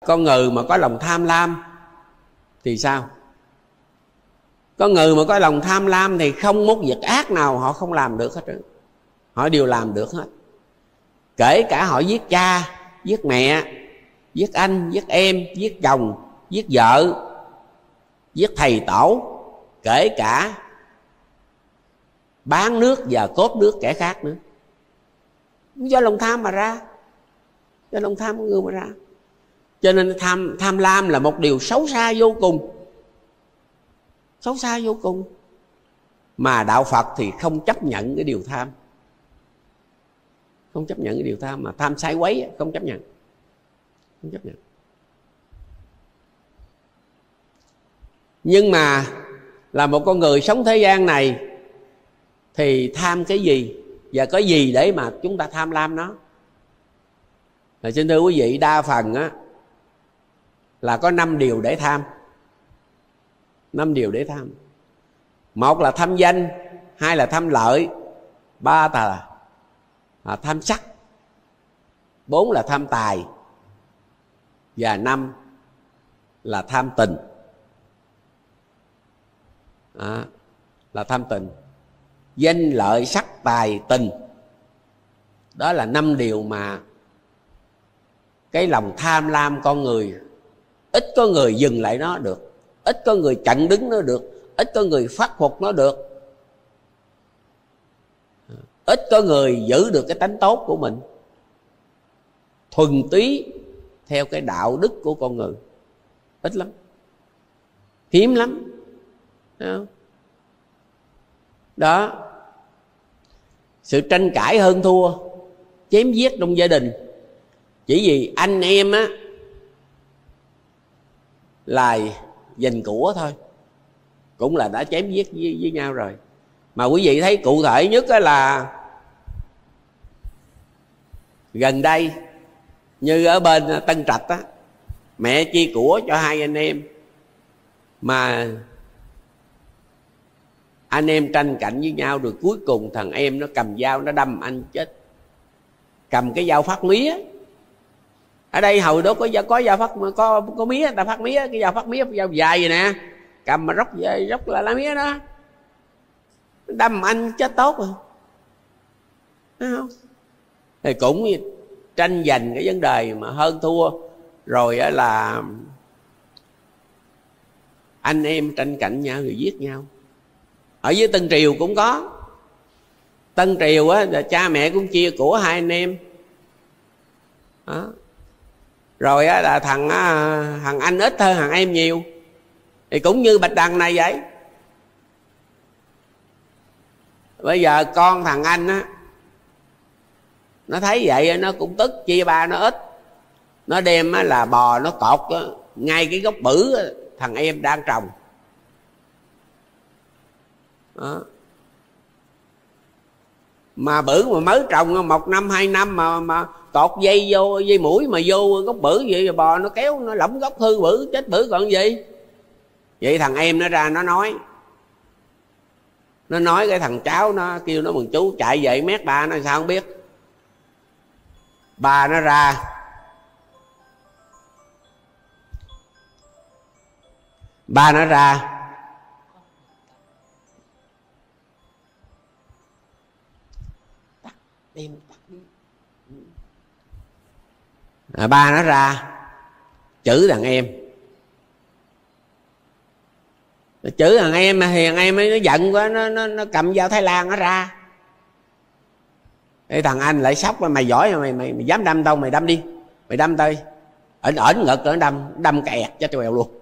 Con người mà có lòng tham lam thì sao? Con người mà có lòng tham lam thì không một việc ác nào họ không làm được hết. Họ đều làm được hết. Kể cả họ giết cha, giết mẹ, giết anh, giết em, giết chồng, giết vợ, giết thầy tổ, kể cả bán nước và cốt nước kẻ khác nữa. Do lòng tham mà ra. Do lòng tham của người mà ra. Cho nên tham lam là một điều xấu xa vô cùng. Xấu xa vô cùng. Mà đạo Phật thì không chấp nhận cái điều tham. Không chấp nhận cái điều tham. Mà tham sai quấy không chấp nhận. Không chấp nhận. Nhưng mà là một con người sống thế gian này thì tham cái gì và có gì để mà chúng ta tham lam nó? Xin thưa quý vị, đa phần á là có 5 điều để tham. 5 điều để tham. 1 là tham danh, 2 là tham lợi, 3 là tham sắc, 4 là tham tài, và 5 là tham tình. Là tham tình. Danh lợi sắc tài tình. Đó là 5 điều mà cái lòng tham lam con người, ít có người dừng lại nó được, ít có người chặn đứng nó được, ít có người phát phục nó được, ít có người giữ được cái tánh tốt của mình thuần túy theo cái đạo đức của con người. Ít lắm, hiếm lắm. Đó. Sự tranh cãi hơn thua, chém giết trong gia đình chỉ vì anh em á là giành của thôi, cũng là đã chém giết với nhau rồi. Mà quý vị thấy cụ thể nhất là gần đây, như ở bên Tân Trạch á, mẹ chia của cho 2 anh em, mà anh em tranh cạnh với nhau, rồi cuối cùng thằng em nó cầm dao nó đâm anh chết. Cầm cái dao phát mía. Ở đây hồi đó có dao phát, có mía, người ta phát mía, cái dao phát mía, dao dài vậy nè, cầm mà róc là lá mía đó, đâm anh chết tốt rồi. Thấy không? Thì cũng tranh giành cái vấn đề mà hơn thua, rồi là anh em tranh cạnh nhau rồi giết nhau. Ở dưới Tân Triều cũng có. Tân Triều á là cha mẹ cũng chia của 2 anh em đó. Rồi á là thằng anh ít hơn thằng em nhiều. Thì cũng như Bạch Đằng này vậy. Bây giờ con thằng anh á, nó thấy vậy nó cũng tức, chia ba nó ít. Nó đem á là bò nó cột á, ngay cái gốc bự á, thằng em đang trồng đó. Mà bự mà mới trồng 1 năm 2 năm mà cột dây vô, dây mũi mà vô gốc bự vậy, rồi bò nó kéo nó lỏng gốc hư bự chết bự còn gì. Vậy thằng em nó ra nó nói cái thằng cháu nó kêu nó mừng chú chạy vậy mét ba nó sao không biết. Ba nó ra ba nó ra chửi thằng em. Chửi thằng em thì thằng em nó giận quá, nó cầm dao Thái Lan nó ra. Cái thằng anh lại sốc, mày giỏi mà mày dám đâm tao, mày đâm đi, mày đâm tao. Ẩn ngực nó đâm kẹt chết quèo luôn.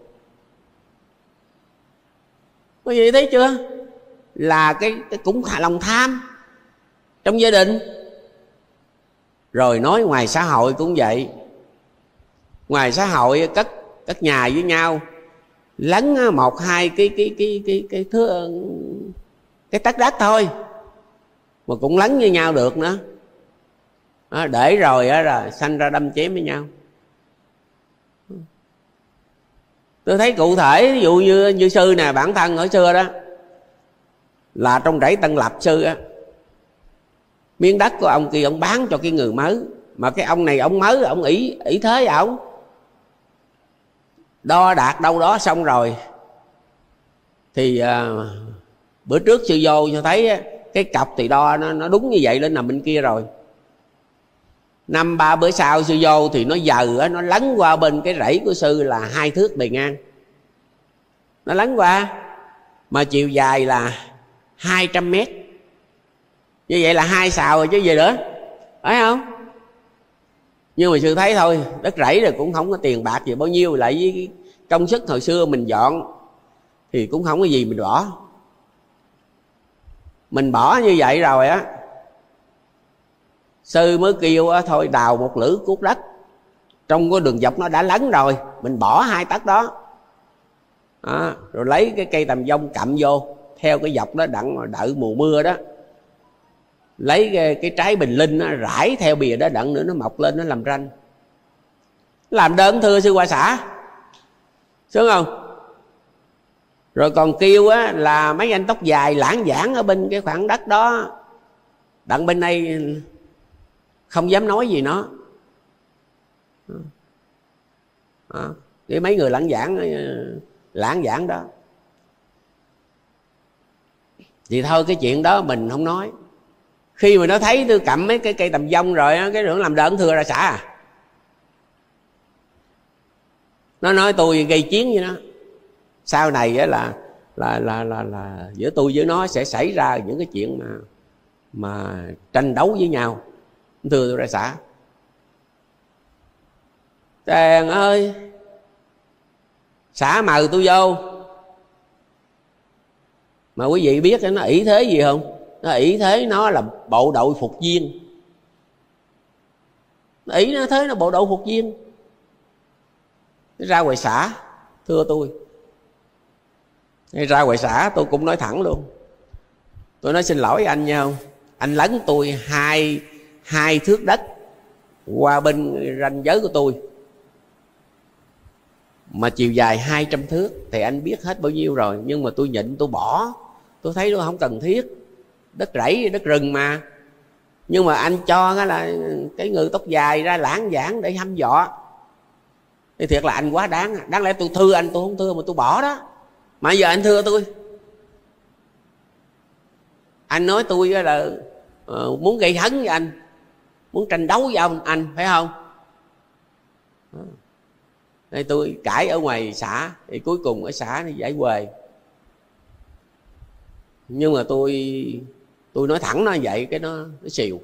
Có gì thấy chưa? Là cái cũng lòng tham trong gia đình. Rồi nói ngoài xã hội cũng vậy. Ngoài xã hội cất nhà với nhau, lấn 1-2 cái tấc đất thôi mà cũng lấn với nhau được nữa. Để rồi là sanh ra đâm chém với nhau. Tôi thấy cụ thể, ví dụ như sư nè, bản thân ở xưa đó là trong rẫy Tân Lập sư á, miếng đất của ông kia ông bán cho cái người mới, mà cái ông này ông mới ông ỷ thế ổng đo đạt đâu đó xong rồi thì bữa trước sư vô cho thấy cái cọc thì đo nó đúng như vậy, lên nằm bên kia rồi. 5-3 bữa sau sư vô thì nó dờ nó lấn qua bên cái rẫy của sư là 2 thước bề ngang, nó lấn qua mà chiều dài là 200 mét. Như vậy là 2 sào rồi chứ gì nữa, phải không? Nhưng mà sư thấy thôi, đất rẫy rồi cũng không có tiền bạc gì bao nhiêu, lại với công sức hồi xưa mình dọn thì cũng không có gì mình bỏ. Mình bỏ như vậy rồi á, sư mới kêu thôi đào một lưỡi cuốc đất, trong cái đường dọc nó đã lấn rồi, mình bỏ 2 tấc đó. Rồi lấy cái cây tầm dông cặm vô theo cái dọc đó, đặng đợi mùa mưa đó, lấy cái trái bình linh nó rải theo bìa đó, đặng nữa nó mọc lên nó làm ranh. Làm đơn thưa sư Hoa Xã, sướng không? Rồi còn kêu á là mấy anh tóc dài lãng giảng ở bên cái khoảng đất đó, đặng bên đây không dám nói gì nó. Cái mấy người lãng giảng đó thì thôi cái chuyện đó mình không nói. Khi mà nó thấy tôi cầm mấy cái cây tầm dông rồi cái trưởng làm đơn thưa ra xã à, nó nói tôi gây chiến với nó. Sau này á là giữa tôi với nó sẽ xảy ra những cái chuyện mà tranh đấu với nhau, thưa tôi ra xã. Trời ơi, xã mời tôi vô mà quý vị biết nó ỷ thế gì không? Nó ỷ thế nó là bộ đội phục viên. Nó ỷ nó thế nó bộ đội phục viên. Nó ra ngoài xã thưa tôi, ra ngoài xã tôi cũng nói thẳng luôn. Tôi nói xin lỗi anh nha, anh lấn tôi hai thước đất qua bên ranh giới của tôi, mà chiều dài 200 thước thì anh biết hết bao nhiêu rồi. Nhưng mà tôi nhịn, tôi bỏ, tôi thấy nó không cần thiết. Đất rẫy đất rừng mà. Nhưng mà anh cho cái là cái người tóc dài ra lãng giảng để hăm dọa thì thiệt là anh quá đáng. Đáng lẽ tôi thưa anh, tôi không thưa mà tôi bỏ đó. Mà giờ anh thưa tôi, anh nói tôi là muốn gây hấn với anh, muốn tranh đấu với anh phải không? Nên tôi cãi ở ngoài xã thì cuối cùng ở xã nó giải quề. Nhưng mà tôi nói thẳng nó vậy, cái nó xìu.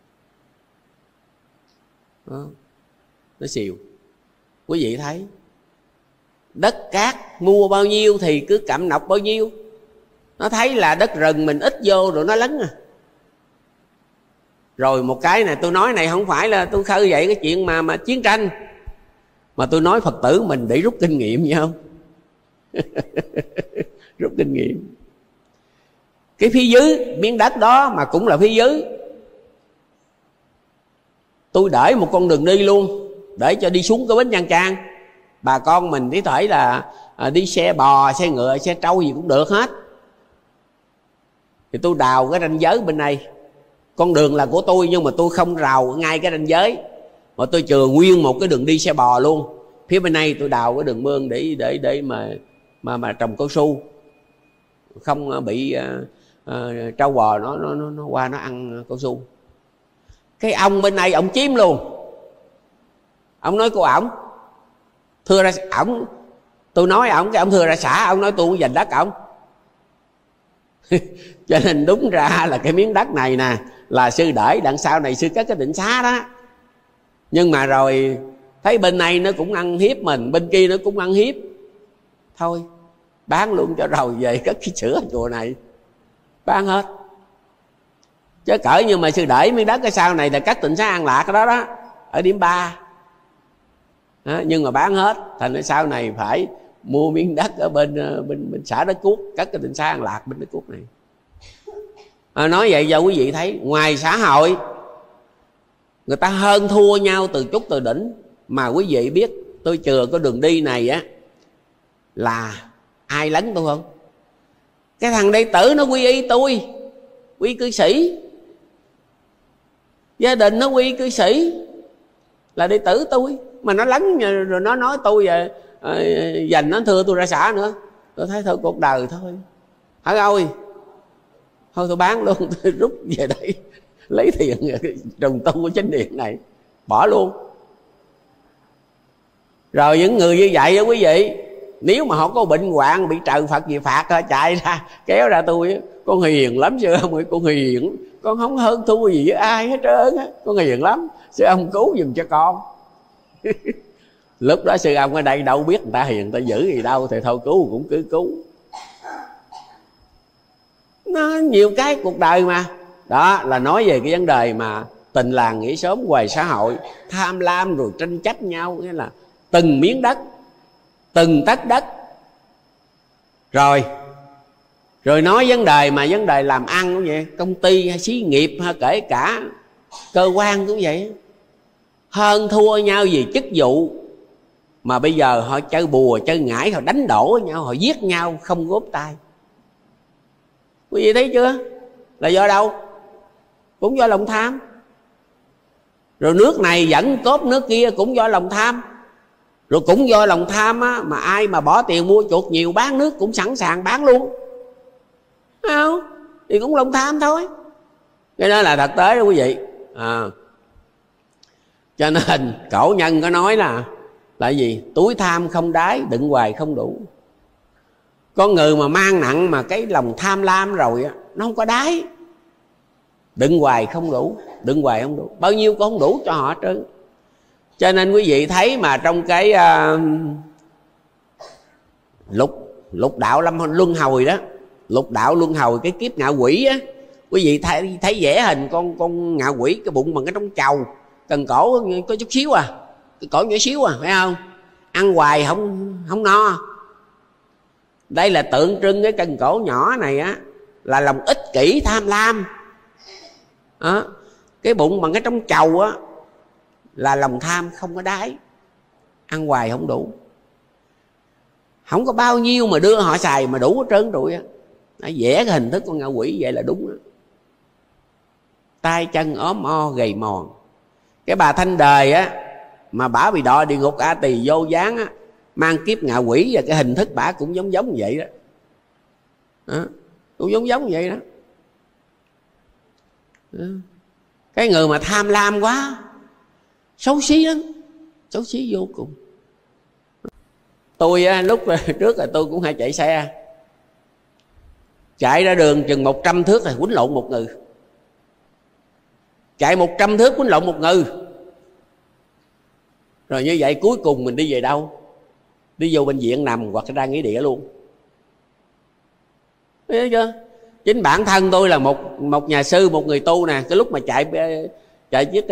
Nó xìu. Quý vị thấy đất cát mua bao nhiêu thì cứ cặm nọc bao nhiêu. Nó thấy là đất rừng mình ít vô rồi nó lấn à. Rồi một cái này tôi nói này không phải là tôi khơi dậy cái chuyện mà chiến tranh, mà tôi nói Phật tử mình để rút kinh nghiệm vậy không? Rút kinh nghiệm. Cái phía dưới miếng đất đó mà cũng là phía dưới, tôi để một con đường đi luôn, để cho đi xuống cái bến Nha Trang. Bà con mình có thể là đi xe bò, xe ngựa, xe trâu gì cũng được hết. Thì tôi đào cái ranh giới bên này. Con đường là của tôi nhưng mà tôi không rào ngay cái ranh giới, mà tôi chừa nguyên một cái đường đi xe bò luôn. Phía bên này tôi đào cái đường mương để mà trồng cao su, không bị trâu bò nó qua nó ăn cao su. Cái ông bên này ông chiếm luôn. Ông nói của ổng thưa ra ổng, tôi nói ổng, cái ông thưa ra xã, ông nói tôi không giành đất ổng. Cho nên đúng ra là cái miếng đất này nè là sư để đằng sau này sư cất cái định xá đó. Nhưng mà rồi thấy bên này nó cũng ăn hiếp mình, bên kia nó cũng ăn hiếp, thôi bán luôn cho rồi về cất cái sữa chùa này, bán hết. Chứ cỡ như mà sư để miếng đất cái sau này là cất tịnh xá An Lạc cái đó đó, ở điểm 3 đó, nhưng mà bán hết. Thành ra sau này phải mua miếng đất ở bên xã Đất Cuốc, cất cái tịnh xá An Lạc bên Đất Cuốc này. Nói vậy cho quý vị thấy, ngoài xã hội người ta hơn thua nhau từ chút từ đỉnh. Mà quý vị biết tôi chừa có đường đi này á là ai lấn tôi không? Cái thằng đệ tử nó quy y tôi, quy cư sĩ. Gia đình nó quy cư sĩ là đệ tử tôi, mà nó lấn rồi nó nói tôi dành nó thưa tôi ra xã nữa. Tôi thấy thôi cuộc đời thôi, hả ơi, thôi tôi bán luôn, tôi rút về đây lấy tiền trùng tu của chánh điện này, bỏ luôn. Rồi những người như vậy đó quý vị, nếu mà họ có bệnh hoạn bị trời Phật gì phạt, chạy ra kéo ra tôi, con hiền lắm sư ông ơi, con hiền, con không hơn thua gì với ai hết trơn á, con hiền lắm, sư ông cứu giùm cho con. Lúc đó sư ông ở đây đâu biết người ta hiền người ta dữ gì đâu, thì thôi cứu cũng cứ cứu. Nó nhiều cái cuộc đời mà. Đó là nói về cái vấn đề mà tình làng nghĩa xóm ngoài xã hội, tham lam rồi tranh chấp nhau, nghĩa là từng miếng đất, từng tấc đất. Rồi nói vấn đề mà vấn đề làm ăn cũng vậy, công ty hay xí nghiệp hay kể cả cơ quan cũng vậy, hơn thua nhau vì chức vụ. Mà bây giờ họ chơi bùa chơi ngải, họ đánh đổ nhau, họ giết nhau không góp tay. Quý vị thấy chưa? Là do đâu? Cũng do lòng tham. Rồi nước này dẫn cốp nước kia cũng do lòng tham. Rồi cũng do lòng tham á, mà ai mà bỏ tiền mua chuột nhiều bán nước cũng sẵn sàng bán luôn, thấy không? Thì cũng lòng tham thôi. Cái đó là thực tế đó quý vị. Cho nên cổ nhân có nói là gì? Túi tham không đáy, đựng hoài không đủ. Con người mà mang nặng mà cái lòng tham lam rồi á, nó không có đáy, đựng hoài không đủ, đựng hoài không đủ, bao nhiêu cũng không đủ cho họ hết trơn. Cho nên quý vị thấy mà trong cái lục đạo luân hồi đó, lục đạo luân hồi cái kiếp ngạ quỷ á, quý vị thấy vẽ hình con ngạ quỷ, cái bụng bằng cái trống trầu, cần cổ có chút xíu cái cổ nhỏ xíu phải không? Ăn hoài không no. Đây là tượng trưng cái cần cổ nhỏ này á, là lòng ích kỷ tham lam. Cái bụng bằng cái trống trầu á là lòng tham không có đáy, ăn hoài không đủ, không có bao nhiêu mà đưa họ xài mà đủ hết trơn trụi á. Nó vẽ cái hình thức con ngạ quỷ vậy là đúng đó. Tay chân ốm o gầy mòn. Cái bà Thanh Đời á, mà bả bị đọa địa ngục A Tỳ vô gián á, mang kiếp ngạ quỷ, và cái hình thức bả cũng giống vậy đó. Cũng giống vậy đó. Cái người mà tham lam quá, xấu xí lắm, xấu xí vô cùng. Tôi lúc trước là tôi cũng hay chạy xe, chạy ra đường chừng 100 thước là quýnh lộn một người. Chạy 100 thước quýnh lộn một người. Rồi như vậy cuối cùng mình đi về đâu? Đi vô bệnh viện nằm hoặc ra nghĩa địa luôn. Thấy chưa? Chính bản thân tôi là một nhà sư, một người tu nè. Cái lúc mà chạy chiếc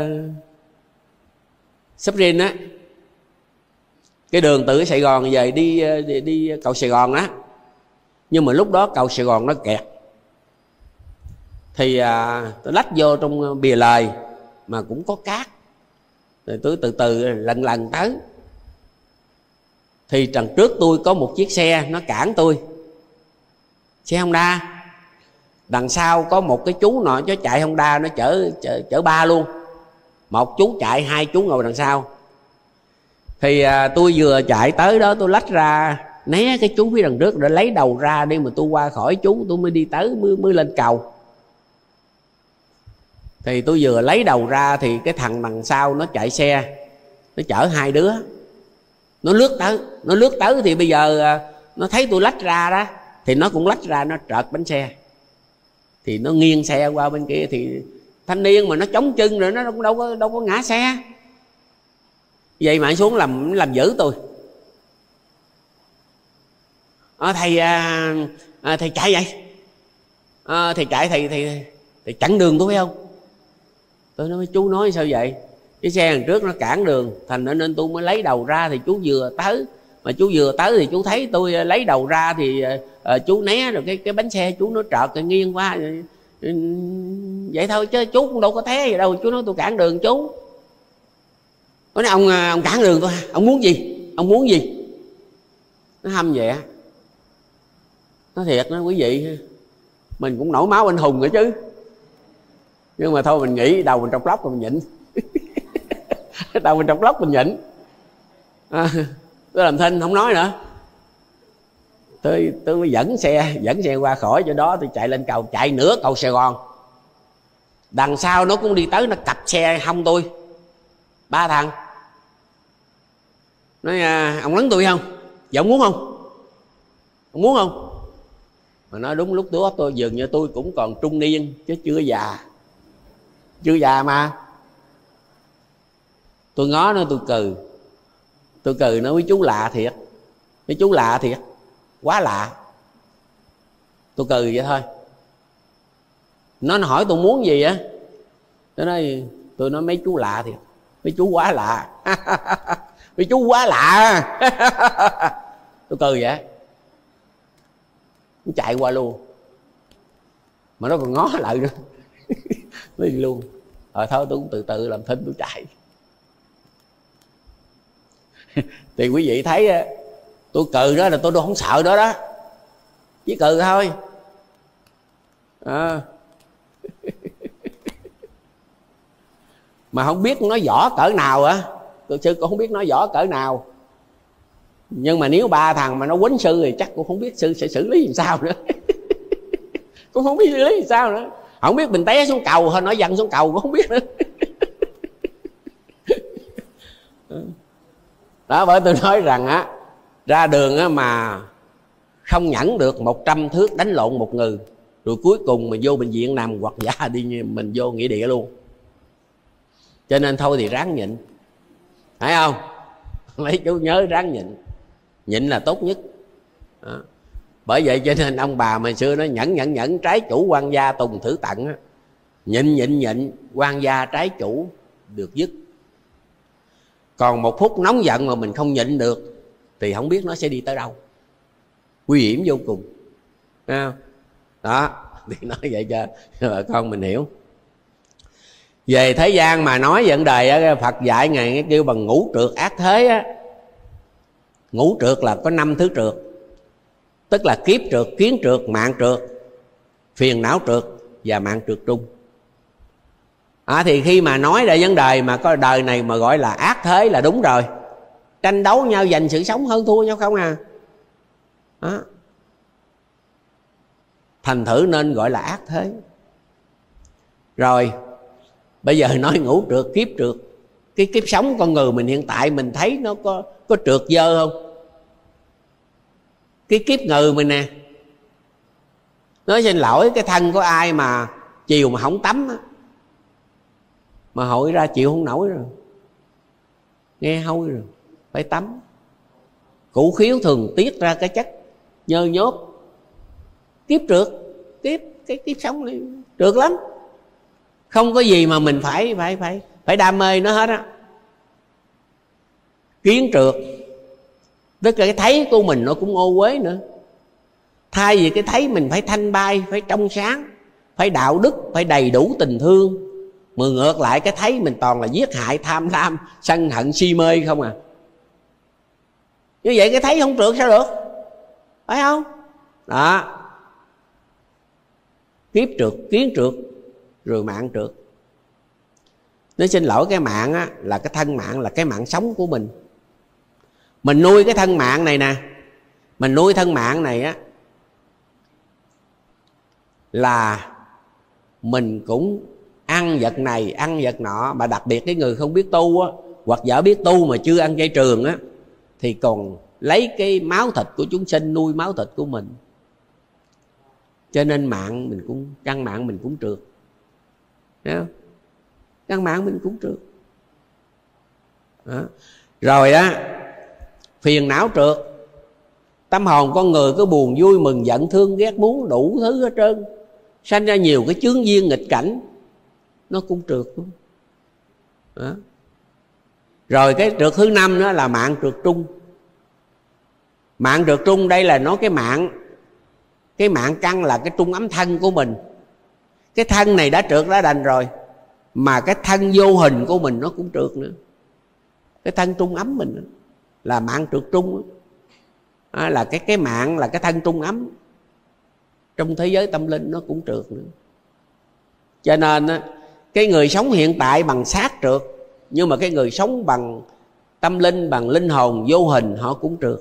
Sprint á, cái đường từ Sài Gòn về đi cầu Sài Gòn á, nhưng mà lúc đó cầu Sài Gòn nó kẹt. Thì tôi lách vô trong bìa lề mà cũng có cát, rồi tôi từ từ lần tới. Thì đằng trước tôi có một chiếc xe nó cản tôi, xe Honda. Đằng sau có một cái chú nọ cho chạy Honda, nó chở ba luôn, một chú chạy, hai chú ngồi đằng sau. Thì tôi vừa chạy tới đó, tôi lách ra né cái chú phía đằng trước để lấy đầu ra đi mà tôi qua khỏi chú, tôi mới đi tới mới lên cầu. Thì tôi vừa lấy đầu ra thì cái thằng đằng sau nó chạy xe, nó chở hai đứa, nó lướt tới thì bây giờ nó thấy tôi lách ra đó thì nó cũng lách ra, nó trợt bánh xe thì nó nghiêng xe qua bên kia. Thì thanh niên mà nó chống chân rồi, nó cũng đâu có ngã xe. Vậy mà anh xuống làm giữ tôi. Thầy chạy vậy? Thầy chạy thầy chặn đường tôi phải không? Tôi nói chú nói sao vậy? Cái xe đằng trước nó cản đường, thành nên tôi mới lấy đầu ra. Thì chú vừa tới, mà chú vừa tới thì chú thấy tôi lấy đầu ra thì chú né, rồi cái bánh xe chú nó trợt rồi nghiêng qua rồi. Vậy thôi chứ chú cũng đâu có thế gì đâu. Chú nói tôi cản đường chú. Tôi nói ông cản đường tôi, ông muốn gì? Ông muốn gì? Nó hâm vậy á. Nói thiệt đó quý vị, mình cũng nổi máu anh hùng nữa chứ. Nhưng mà thôi mình nghĩ đầu mình trong lóc rồi mình nhịn. Đầu mình trong lóc mình nhịn. Tôi làm thinh không nói nữa. Tôi mới dẫn xe qua khỏi chỗ đó, tôi chạy lên cầu, chạy nửa cầu Sài Gòn. Đằng sau nó cũng đi tới, nó cặp xe hông tôi. 3 thằng nói ông lấn tôi không? Dạ ông muốn không? Ông muốn không? Mà nói đúng lúc đó tôi dường như tôi cũng còn trung niên chứ chưa già. Chưa già mà. Tôi ngó nó, tôi cười nói: với chú lạ thiệt, với chú lạ thiệt, quá lạ. Tôi cười vậy thôi. Nó hỏi tôi muốn gì á, tôi nói mấy chú lạ thiệt, mấy chú quá lạ. Mấy chú quá lạ. Tôi cười vậy. Nó chạy qua luôn, mà nó còn ngó lại nữa. Nó đi luôn. Thôi thôi tôi cũng từ từ làm thinh tôi chạy. Thì quý vị thấy tôi cười đó là tôi không sợ đó đó, chỉ cười thôi. Mà không biết nói võ cỡ nào á, tôi sư cũng không biết nói võ cỡ nào. Nhưng mà nếu 3 thằng mà nó quýnh sư thì chắc cũng không biết sư sẽ xử lý làm sao nữa. Cũng không biết xử lý làm sao nữa. Không biết mình té xuống cầu hay nói văng xuống cầu cũng không biết nữa. Đó, bởi tôi nói rằng á, ra đường á mà không nhẫn được 100 thước đánh lộn một người, rồi cuối cùng mình vô bệnh viện nằm hoặc dạ đi mình vô nghĩa địa luôn. Cho nên thôi thì ráng nhịn, phải không? Mấy chú nhớ ráng nhịn, nhịn là tốt nhất. Đó. Bởi vậy cho nên ông bà hồi xưa nó nhẫn trái chủ quan gia tùng thử tận á. Nhịn quan gia trái chủ được dứt. Còn một phút nóng giận mà mình không nhịn được thì không biết nó sẽ đi tới đâu, nguy hiểm vô cùng. Thấy không? Đó, thì nói vậy cho bà con mình hiểu. Về thế gian mà nói vấn đề Phật dạy Ngài kêu bằng ngũ trượt ác thế á. Ngũ trượt là có 5 thứ trượt, tức là kiếp trượt, kiến trượt, mạng trượt, phiền não trượt và mạng trượt trung. Thì khi mà nói ra vấn đề mà có đời này mà gọi là ác thế là đúng rồi. Tranh đấu nhau giành sự sống hơn thua nhau không à. Đó. Thành thử nên gọi là ác thế. Rồi bây giờ nói ngũ trượt, kiếp trượt. Cái kiếp sống con người mình hiện tại mình thấy nó có trượt dơ không? Cái kiếp người mình nè, nói xin lỗi, cái thân có ai mà chiều mà không tắm á, mà hội ra chịu không nổi rồi, nghe hôi rồi, phải tắm. Củ khiếu thường tiết ra cái chất nhơ nhốt. Kiếp trượt, cái kiếp sống này trượt lắm. Không có gì mà mình phải đam mê nó hết á. Kiến trượt, tức là cái thấy của mình nó cũng ô uế nữa. Thay vì cái thấy mình phải thanh bay, phải trong sáng, phải đạo đức, phải đầy đủ tình thương, mà ngược lại cái thấy mình toàn là giết hại, tham lam, sân hận, si mê không à. Như vậy cái thấy không trượt sao được, phải không? Đó. Kiếp trượt, kiến trượt, rồi mạng trượt. Nói xin lỗi, cái mạng á, là cái thân mạng, là cái mạng sống của mình. Mình nuôi cái thân mạng này nè, mình nuôi thân mạng này á, là mình cũng ăn vật này, ăn vật nọ. Mà đặc biệt cái người không biết tu á, hoặc vợ biết tu mà chưa ăn chay trường á, thì còn lấy cái máu thịt của chúng sinh nuôi máu thịt của mình. Cho nên mạng mình cũng, căn mạng mình cũng trượt. Thấy không? Căn mạng mình cũng trượt. Đó. Rồi á, phiền não trượt. Tâm hồn con người cứ buồn vui mừng giận thương ghét muốn đủ thứ hết trơn, sanh ra nhiều cái chướng duyên nghịch cảnh, nó cũng trượt luôn. Đó. Rồi cái trượt thứ 5 đó là mạng trượt trung. Mạng trượt trung đây là nó cái mạng căn là cái trung ấm thân của mình. Cái thân này đã trượt đã đành rồi, mà cái thân vô hình của mình nó cũng trượt nữa. Cái thân trung ấm mình là mạng trượt trung. Là cái mạng là cái thân trung ấm. Trong thế giới tâm linh nó cũng trượt nữa. Cho nên cái người sống hiện tại bằng xác trượt, nhưng mà cái người sống bằng tâm linh bằng linh hồn vô hình họ cũng trượt.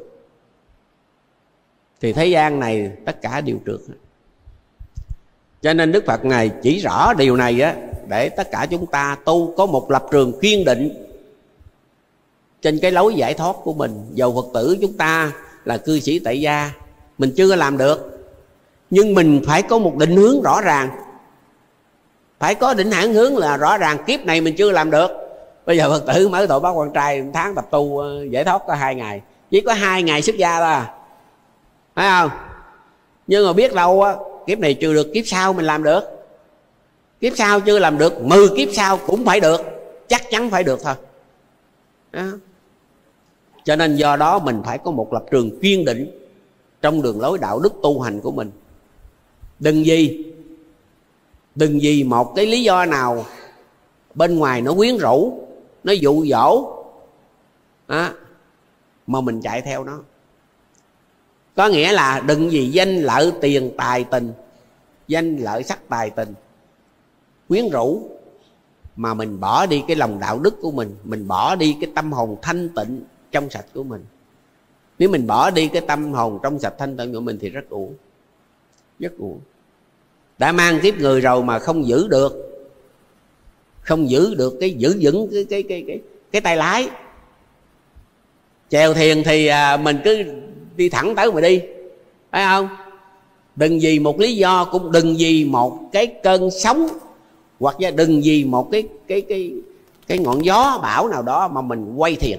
Thì thế gian này tất cả đều trượt. Cho nên Đức Phật Ngài chỉ rõ điều này á, để tất cả chúng ta tu có một lập trường kiên định trên cái lối giải thoát của mình. Dầu Phật tử chúng ta là cư sĩ tại gia, mình chưa làm được, nhưng mình phải có một định hướng rõ ràng, phải có định hãng hướng là rõ ràng. Kiếp này mình chưa làm được, bây giờ Phật tử mở tội Bác Quan Trai tháng tập tu giải thoát có 2 ngày, chỉ có 2 ngày xuất gia thôi, phải không? Nhưng mà biết đâu á, kiếp này chưa được, kiếp sau mình làm được. Kiếp sau chưa làm được, 10 kiếp sau cũng phải được, chắc chắn phải được thôi đó. Cho nên do đó mình phải có một lập trường kiên định trong đường lối đạo đức tu hành của mình. Đừng vì một cái lý do nào bên ngoài nó quyến rũ, nó dụ dỗ đó, mà mình chạy theo nó. Có nghĩa là đừng vì danh lợi tiền tài tình, danh lợi sắc tài tình quyến rũ mà mình bỏ đi cái lòng đạo đức của mình bỏ đi cái tâm hồn thanh tịnh trong sạch của mình. Nếu mình bỏ đi cái tâm hồn trong sạch thanh tịnh của mình thì rất uổng, rất uổng. Đã mang kiếp người rồi mà không giữ được cái giữ vững cái tay lái. Chèo thuyền thì mình cứ đi thẳng tới mà đi, phải không? Đừng vì một lý do, cũng đừng vì một cái cơn sóng, hoặc là đừng vì một cái ngọn gió bão nào đó mà mình quay thuyền.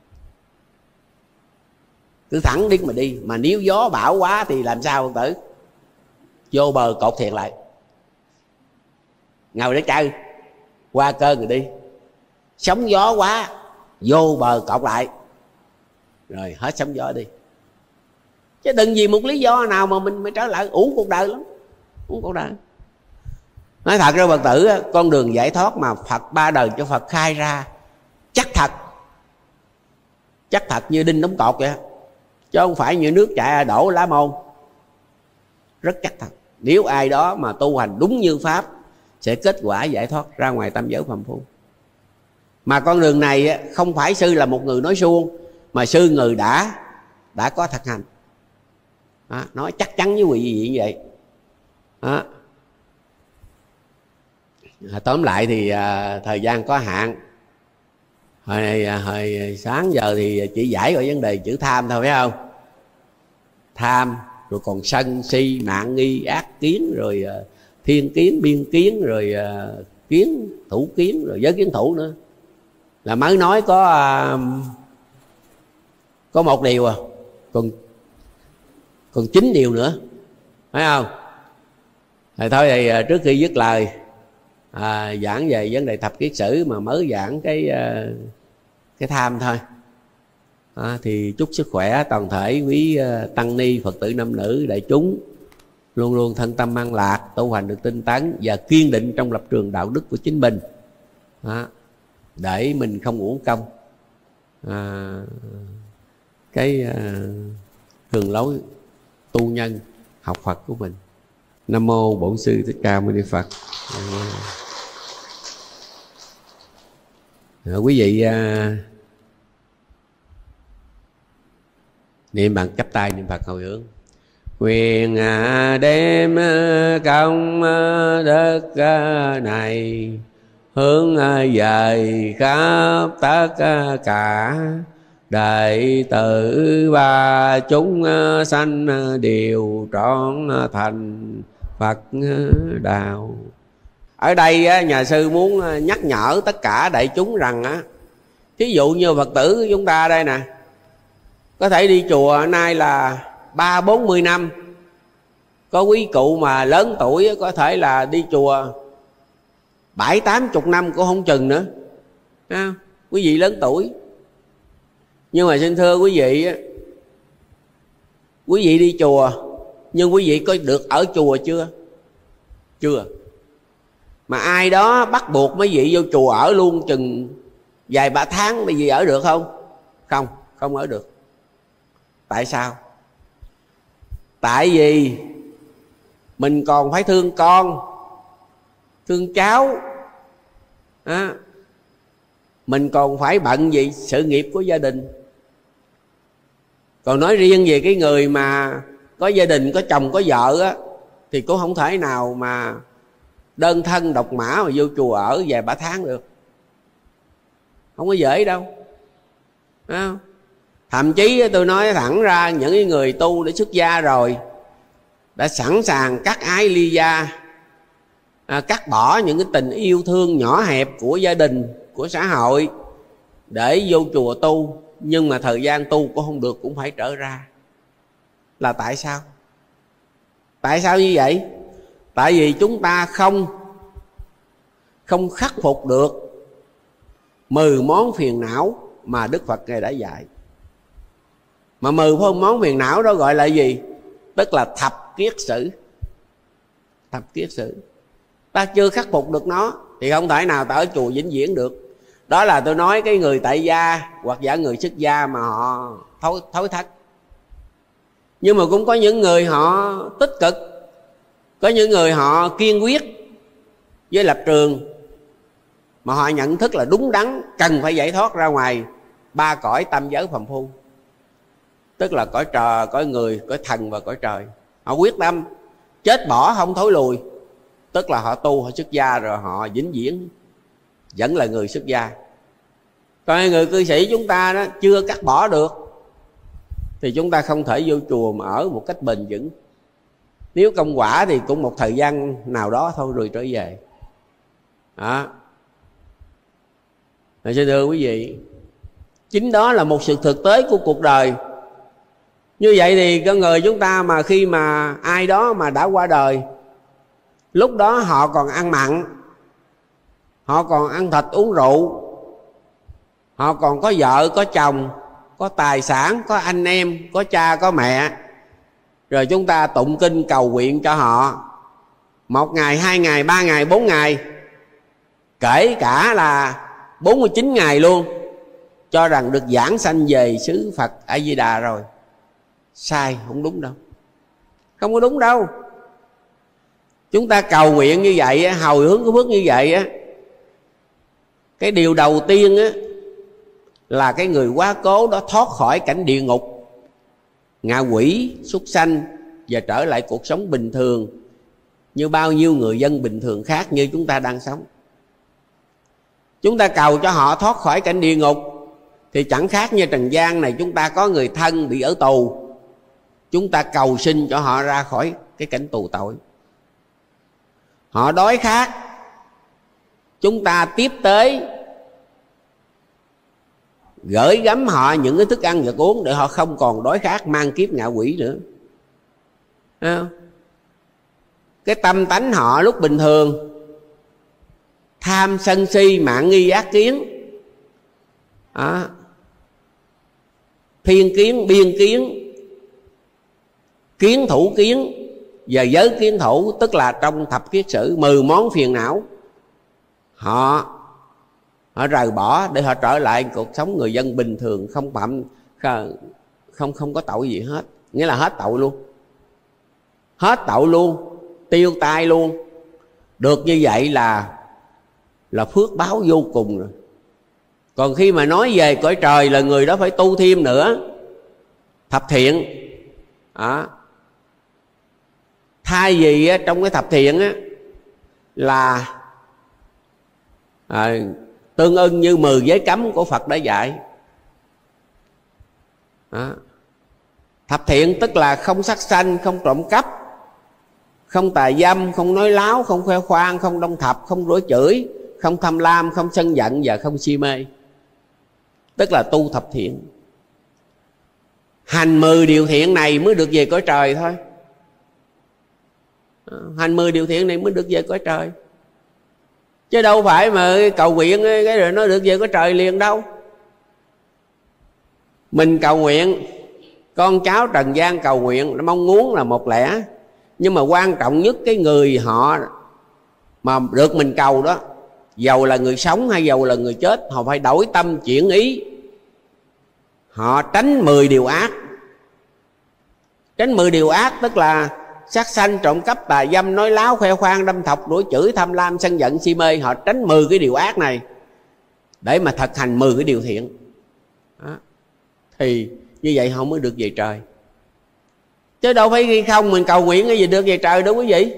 Cứ thẳng đi mà đi. Mà nếu gió bão quá thì làm sao Phật tử? Vô bờ cột thuyền lại, ngồi để chơi, qua cơn rồi đi. Sóng gió quá, vô bờ cột lại, rồi hết sóng gió đi. Chứ đừng vì một lý do nào mà mình trở lại, uổng cuộc đời lắm, uổng cuộc đời. Nói thật ra Phật tử, con đường giải thoát mà Phật 3 đời cho Phật khai ra chắc thật như đinh đóng cột vậy, chứ không phải như nước chảy đổ lá môn. Rất chắc thật. Nếu ai đó mà tu hành đúng như Pháp sẽ kết quả giải thoát ra ngoài tam giới phàm phu. Mà con đường này không phải sư là một người nói suông, mà sư người đã có thực hành đó, nói chắc chắn với quý vị như vậy đó. Tóm lại thì thời gian có hạn. Hồi sáng giờ thì chỉ giải vào vấn đề chữ tham thôi, phải không? Tham, rồi còn sân si mạng nghi ác kiến, rồi thiên kiến biên kiến, rồi kiến thủ kiến, rồi giới kiến thủ nữa. Là mới nói có 1 điều à, còn 9 điều nữa, phải không? Thôi thì trước khi dứt lời giảng về vấn đề thập kiết sử, mà mới giảng cái tham thôi. Thì chúc sức khỏe toàn thể quý tăng ni Phật tử nam nữ đại chúng luôn luôn thân tâm an lạc, tu hành được tinh tấn và kiên định trong lập trường đạo đức của chính mình để mình không uổng công cái đường lối tu nhân học Phật của mình. Nam mô Bổn Sư Thích Ca Mâu Ni Phật. Quý vị niệm bằng chắp tay niệm Phật hồi hướng. Quyền đem công đức này hướng về khắp tất cả đệ tử và chúng sanh đều trọn thành Phật đạo. Ở đây nhà sư muốn nhắc nhở tất cả đại chúng rằng thí dụ như Phật tử của chúng ta đây nè, có thể đi chùa nay là 30-40 năm. Có quý cụ mà lớn tuổi có thể là đi chùa 70-80 năm cũng không chừng nữa. Quý vị lớn tuổi. Nhưng mà xin thưa quý vị đi chùa, nhưng quý vị có được ở chùa chưa? Chưa. Mà ai đó bắt buộc mấy vị vô chùa ở luôn chừng vài 3 tháng, mấy vị ở được không? Không ở được. Tại sao? Tại vì mình còn phải thương con, thương cháu. mình còn phải bận gì sự nghiệp của gia đình. Còn nói riêng về cái người mà có gia đình, có chồng, có vợ á, thì cũng không thể nào mà đơn thân độc mã mà vô chùa ở vài ba tháng được. Không có dễ đâu. Không? Thậm chí tôi nói thẳng ra, những cái người tu để xuất gia rồi, đã sẵn sàng cắt ái ly gia, cắt bỏ những cái tình yêu thương nhỏ hẹp của gia đình, của xã hội để vô chùa tu. Nhưng mà thời gian tu cũng không được, cũng phải trở ra. Là tại sao? Tại sao như vậy? Tại vì chúng ta không khắc phục được 10 món phiền não mà Đức Phật Ngài đã dạy. Mà 10 món phiền não đó gọi là gì? Tức là thập kiết sử. Thập kiết sử. Ta chưa khắc phục được nó thì không thể nào ta ở chùa vĩnh viễn được. Đó là tôi nói cái người tại gia hoặc giả người xuất gia mà họ thối thất. Nhưng mà cũng có những người họ tích cực, có những người họ kiên quyết với lập trường, mà họ nhận thức là đúng đắn, cần phải giải thoát ra ngoài 3 cõi tam giới phàm phu. Tức là cõi trời, cõi người, cõi thần và cõi trời. Họ quyết tâm chết bỏ không thối lùi. Tức là họ tu, họ xuất gia rồi họ vĩnh viễn vẫn là người xuất gia. Còn người cư sĩ chúng ta đó chưa cắt bỏ được thì chúng ta không thể vô chùa mà ở một cách bền vững. Nếu công quả thì cũng một thời gian nào đó thôi rồi trở về. Đó. Rồi xin thưa quý vị, chính đó là một sự thực tế của cuộc đời. Như vậy thì con người chúng ta mà khi mà ai đó mà đã qua đời, lúc đó họ còn ăn mặn, họ còn ăn thịt uống rượu, họ còn có vợ, có chồng, có tài sản, có anh em, có cha, có mẹ. Rồi chúng ta tụng kinh cầu nguyện cho họ 1 ngày, 2 ngày, 3 ngày, 4 ngày, kể cả là 49 ngày luôn, cho rằng được giảng sanh về xứ Phật A Di Đà rồi. Sai, không đúng đâu. Không có đúng đâu. Chúng ta cầu nguyện như vậy, hồi hướng cái phước như vậy á, cái điều đầu tiên á là cái người quá cố đó thoát khỏi cảnh địa ngục, ngạ quỷ, súc sanh và trở lại cuộc sống bình thường như bao nhiêu người dân bình thường khác như chúng ta đang sống. Chúng ta cầu cho họ thoát khỏi cảnh địa ngục thì chẳng khác như trần gian này chúng ta có người thân bị ở tù, chúng ta cầu xin cho họ ra khỏi cái cảnh tù tội. Họ đói khát, chúng ta tiếp tế gửi gắm họ những cái thức ăn và uống để họ không còn đói khát mang kiếp ngạ quỷ nữa. Cái tâm tánh họ lúc bình thường tham sân si mạn nghi ác kiến, thiên kiến, biên kiến, kiến thủ kiến và giới kiến thủ, tức là trong thập kiết sử 10 món phiền não họ rời bỏ để họ trở lại cuộc sống người dân bình thường, không phạm, không có tội gì hết. Nghĩa là hết tội luôn, hết tội luôn, tiêu tai luôn. Được như vậy là phước báo vô cùng rồi. Còn khi mà nói về cõi trời là người đó phải tu thêm nữa, thập thiện. Thay vì trong cái thập thiện á là tương ưng như 10 giới cấm của Phật đã dạy. Thập thiện tức là không sát sanh, không trộm cắp, không tà dâm, không nói láo, không khoe khoang, không đông thập, không rủa chửi, không tham lam, không sân giận và không si mê. Tức là tu thập thiện. Hành 10 điều thiện này mới được về cõi trời thôi. Hành 10 điều thiện này mới được về cõi trời. Chứ đâu phải mà cầu nguyện cái rồi nó được về cõi trời liền đâu. Mình cầu nguyện, con cháu trần gian cầu nguyện, nó mong muốn là một lẽ. Nhưng mà quan trọng nhất cái người họ mà được mình cầu đó, dầu là người sống hay dầu là người chết, họ phải đổi tâm chuyển ý, họ tránh 10 điều ác. Tránh 10 điều ác tức là sát sanh, trộm cắp, tà dâm, nói láo, khoe khoang, đâm thọc, đuổi chửi, tham lam, sân giận, si mê. Họ tránh 10 cái điều ác này để mà thực hành 10 cái điều thiện đó. Thì như vậy không mới được về trời. Chứ đâu phải khi không mình cầu nguyện cái gì được về trời đâu quý vị.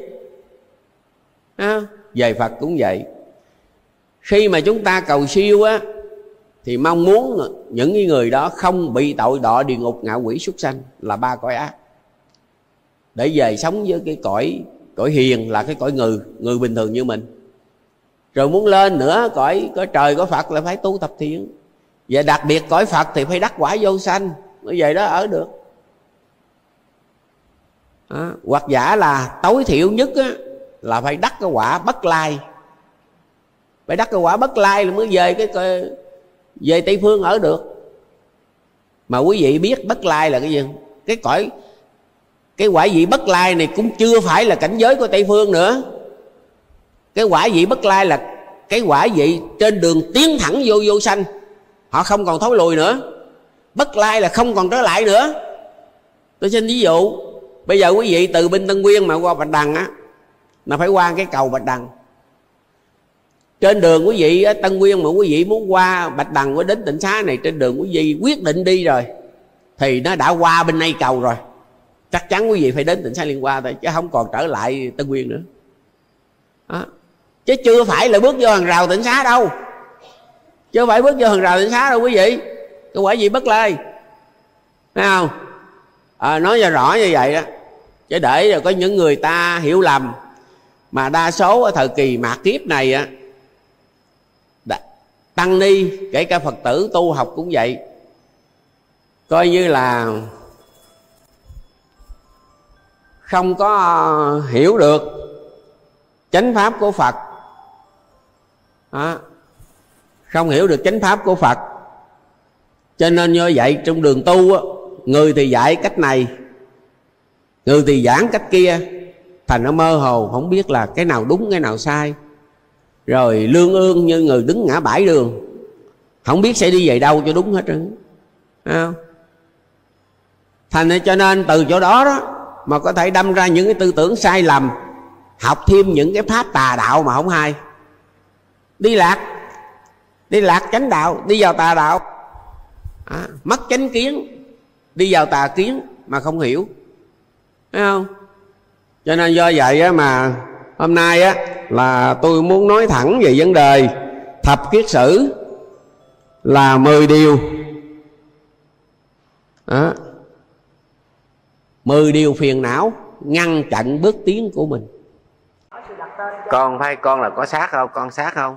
Về Phật cũng vậy. Khi mà chúng ta cầu siêu á, thì mong muốn những cái người đó không bị tội đọa địa ngục, ngạ quỷ, súc sanh, là 3 cõi ác, để về sống với cái cõi hiền, là cái cõi người bình thường như mình. Rồi muốn lên nữa, cõi trời cõi Phật là phải tu tập thiện. Và đặc biệt cõi Phật thì phải đắc quả vô sanh, mới về đó ở được. Hoặc giả là tối thiểu nhất á, là phải đắc cái quả bất lai. Phải đắc cái quả bất lai là mới về Tây Phương ở được. Mà quý vị biết bất lai là cái gì? Cái quả vị bất lai này cũng chưa phải là cảnh giới của Tây Phương nữa. Cái quả vị bất lai là cái quả vị trên đường tiến thẳng vô sanh, họ không còn thối lùi nữa. Bất lai là không còn trở lại nữa. Tôi xin ví dụ, bây giờ quý vị từ bên Tân Nguyên mà qua Bạch Đằng á, là phải qua cái cầu Bạch Đằng. Trên đường quý vị ở Tân Nguyên mà quý vị muốn qua Bạch Đằng mới đến Tịnh Xá này, trên đường quý vị quyết định đi rồi thì nó đã qua bên đây cầu rồi, chắc chắn quý vị phải đến Tịnh Xá Liên Hoa thôi, chứ không còn trở lại Tân Nguyên nữa đó. Chứ chưa phải là bước vô hàng rào Tịnh Xá đâu. Chứ phải bước vô hàng rào Tịnh Xá đâu quý vị. Cái quả gì bất lai, thấy không? Nói cho rõ như vậy đó, chứ để rồi có những người ta hiểu lầm. Mà đa số ở thời kỳ mạt kiếp này á, tăng ni kể cả Phật tử tu học cũng vậy, coi như là không có hiểu được chánh pháp của Phật. Không hiểu được chánh pháp của Phật, cho nên như vậy trong đường tu á, người thì dạy cách này, người thì giảng cách kia, thành nó mơ hồ, không biết là cái nào đúng cái nào sai. Rồi lương ương như người đứng ngã bãi đường, không biết sẽ đi về đâu cho đúng hết trơn. Thành cho nên từ chỗ đó mà có thể đâm ra những cái tư tưởng sai lầm, học thêm những cái pháp tà đạo mà không hay, đi lạc chánh đạo, đi vào tà đạo, mất chánh kiến, đi vào tà kiến mà không hiểu, thấy không? Cho nên do vậy á, mà hôm nay á, là tôi muốn nói thẳng về vấn đề thập kiết sử là 10 điều. 10 điều phiền não ngăn chặn bước tiến của mình. Con là có xác không? Con xác không?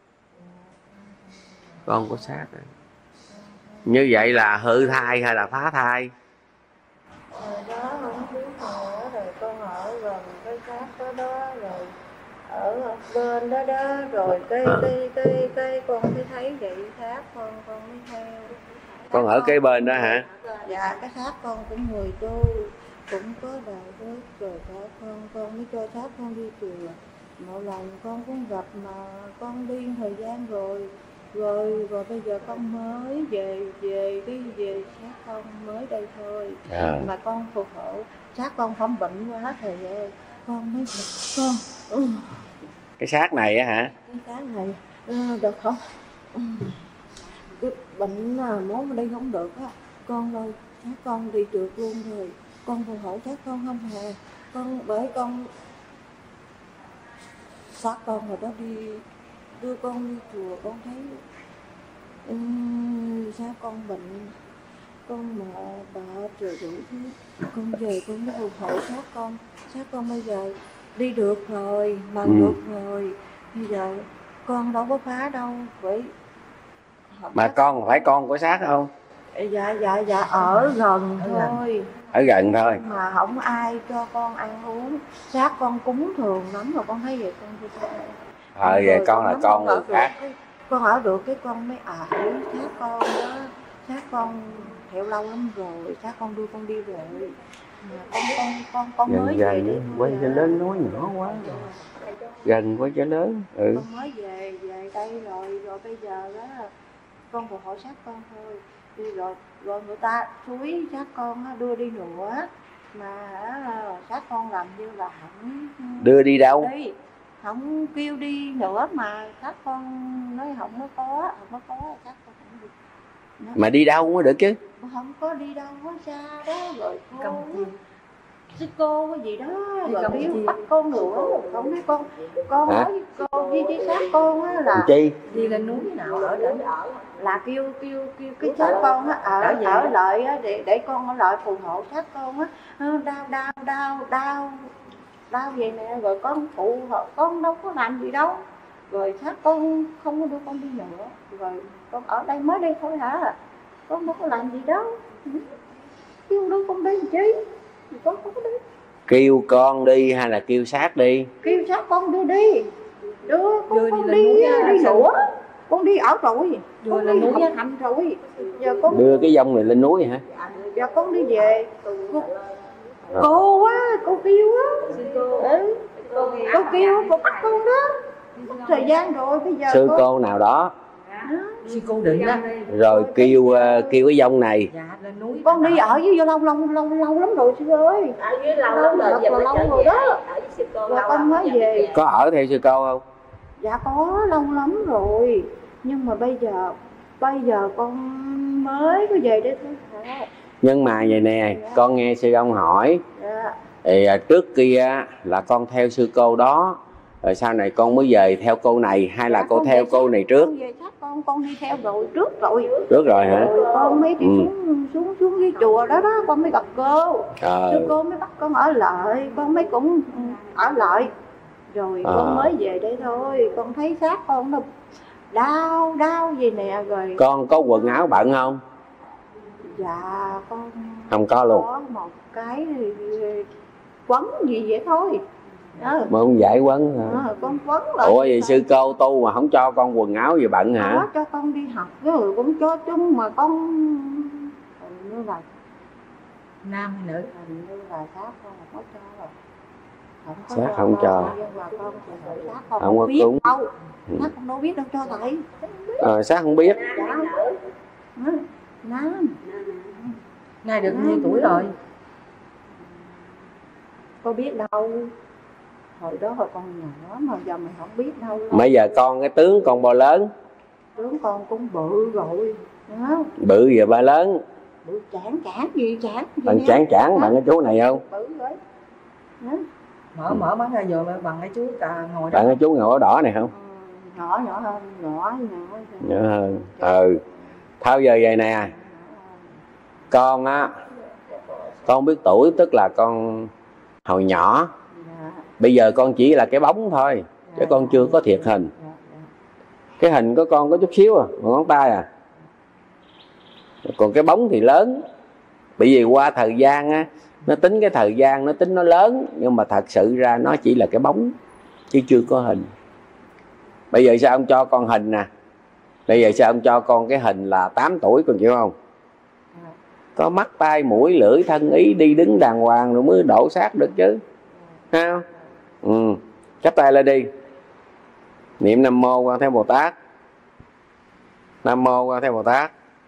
Con có xác. Như vậy là hư thai hay là phá thai? Đó không biết nữa, rồi con ở gần cái xác đó rồi ở bên đó rồi cái con mới thấy vậy xác con mới theo. Con ở cái bên đó hả? Dạ, cái xác con cũng người tu, cũng có đạo đức rồi cả con mới cho xác con đi chùa. Mỗi lần con cũng gặp mà con đi thời gian rồi bây giờ con mới về xác con mới đây thôi. Mà con phù hộ xác con không bệnh quá thì con mới con cái xác này á hả? cái xác này được không? Cái bệnh muốn đi không được á con ơi, xác con đi được luôn rồi, con phù hộ xác con không hề. Con xác con rồi đó, đi đưa con đi chùa, con thấy sao con bệnh, con mà bà rồi đủ thứ, con về con mới phù hộ xác con bây giờ đi được rồi, lần được rồi, bây giờ con đâu có phá đâu, vậy mà con phải con của xác không? Dạ ở gần thôi, ở gần thôi, mà không ai cho con ăn uống, xác con cúng thường lắm rồi, con thấy vậy con đi thôi. Vậy con là con người khác. Con ở được cái con mới ở xác con đó, xác con theo lâu lắm rồi, xác con đưa con đi rồi, mà con mới về đây quay cho lớn, nói nhỏ quá rồi. Gần quá cho lớn. Con mới về đây rồi bây giờ đó con phù hộ xác con thôi, đi rồi người ta suối xác con đưa đi nữa, mà xác con làm như là hẳn đưa đi đâu? không kêu đi nữa mà các con nói không có các con không đi. Mà đi đâu cũng được chứ. Không có đi đâu có xa đó rồi sư cô cái gì đó rồi kêu bắt con nữa, con nói con nói cô với xác con á là chi đi lên núi nào ở là kêu cái xác con á ở lại á để con ở lại phù hộ xác con á, đau vậy nè, rồi con phụ hộ con đâu có làm gì đâu, rồi xác con không có đưa con đi nữa, rồi con ở đây mới đây thôi hả, con đâu có làm gì đâu, kêu đưa con đi làm chi, con không có đi. Kêu con đi hay là kêu xác đi? Kêu xác con đưa đi, đưa con đi nữa, con đi ở rồi, con đi học hành rồi, giờ con đưa cái dông này lên núi hả? Giờ con đi về. Cô á, cô kêu á, cô kêu cô bắt con đó, thời gian rồi bây giờ sư cô nào đó sư cô định đó rồi kêu cái dông này. Con đi ở dưới lâu lắm rồi sư ơi, ở dưới lâu rồi đó, rồi con mới về. Có ở theo sư cô không? Dạ có lâu lắm rồi, nhưng mà bây giờ con mới có về đây thôi. Nhưng mà vậy nè, con nghe sư ông hỏi thì trước kia là con theo sư cô đó, rồi sau này con mới về theo cô này, hay là cô theo cô này trước? Con về sát con đi theo rồi, trước rồi hả? Rồi con mới đi xuống cái chùa đó con mới gặp cô, sư cô mới bắt con ở lại, con mới cũng ở lại, rồi con mới về đây thôi. Con thấy xác con nó đau gì nè, rồi con có quần áo bận không? dạ con không có luôn, có một cái quấn gì vậy thôi. Mà không giải quấn hả? Con quấn lại. Ủa vậy sư cô tu mà không cho con quần áo gì bận hả? Có cho con đi học rồi cũng cho chung, mà con như là nam hay nữ, như là xác con không có cho rồi. Xác không cho. Không có biết đâu. Xác con đâu biết đâu cho thầy. Xác không biết. Dạ. Nam. Nay được nhiêu tuổi rồi? Có biết đâu. Hồi đó hồi con nhỏ mà giờ mày không biết đâu. Bây giờ con cái tướng con bao lớn? Tướng con cũng bự rồi. Đó. Bự giờ ba lớn. Bự chảng gì bằng chảng bằng cái chú này không? Bự rồi. Mở mắt ra giờ bằng cái chú ngồi đó. Bằng cái chú ngồi đỏ này không? Nhỏ hơn. Thôi giờ vậy nè, con á, con biết tuổi tức là con hồi nhỏ. Bây giờ con chỉ là cái bóng thôi, chứ con chưa có thiệt hình. Cái hình của con có chút xíu một ngón tay à, còn cái bóng thì lớn. Bởi vì qua thời gian á, nó tính cái thời gian, nó tính nó lớn, nhưng mà thật sự ra nó chỉ là cái bóng chứ chưa có hình. Bây giờ sao ông cho con hình nè, bây giờ sao ông cho con cái hình là 8 tuổi, con chịu không? Có mắt tai mũi lưỡi thân ý, đi đứng đàng hoàng rồi mới đổ xác được chứ, thấy không? Chắp tay lên đi, niệm Nam Mô Quan Thế Bồ Tát. Nam Mô Quan Thế Bồ Tát.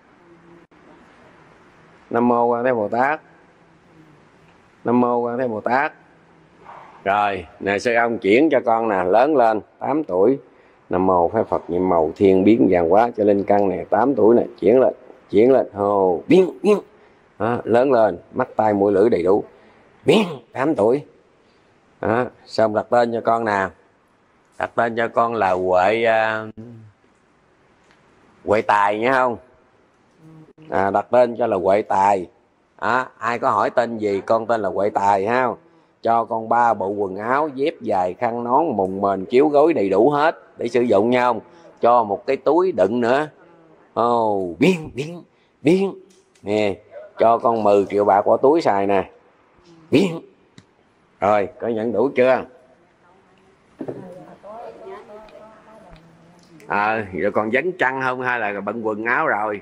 Nam Mô Quan Thế Bồ Tát. Nam Mô Quan Thế Bồ Tát. Rồi nè, sư ông chuyển cho con nè, lớn lên 8 tuổi. Nam Mô Phép Phật nhiệm màu thiên biến vàng quá cho lên căn này, 8 tuổi này, chuyển lên hồ biến lớn lên, mắt tai mũi lưỡi đầy đủ, biến 8 tuổi. Xong đặt tên cho con nè, đặt tên cho con là Huệ Tài nhé không? Đặt tên cho là Huệ Tài. Ai có hỏi tên gì, con tên là Huệ Tài ha. Cho con 3 bộ quần áo, dép dài, khăn nón, mùng mền, chiếu gối đầy đủ hết để sử dụng nha không? Cho một cái túi đựng nữa. Biến nè, cho con 10 triệu bạc qua túi xài nè. Biến. Rồi, có nhận đủ chưa? Rồi còn dấn trăng không hay là bận quần áo rồi?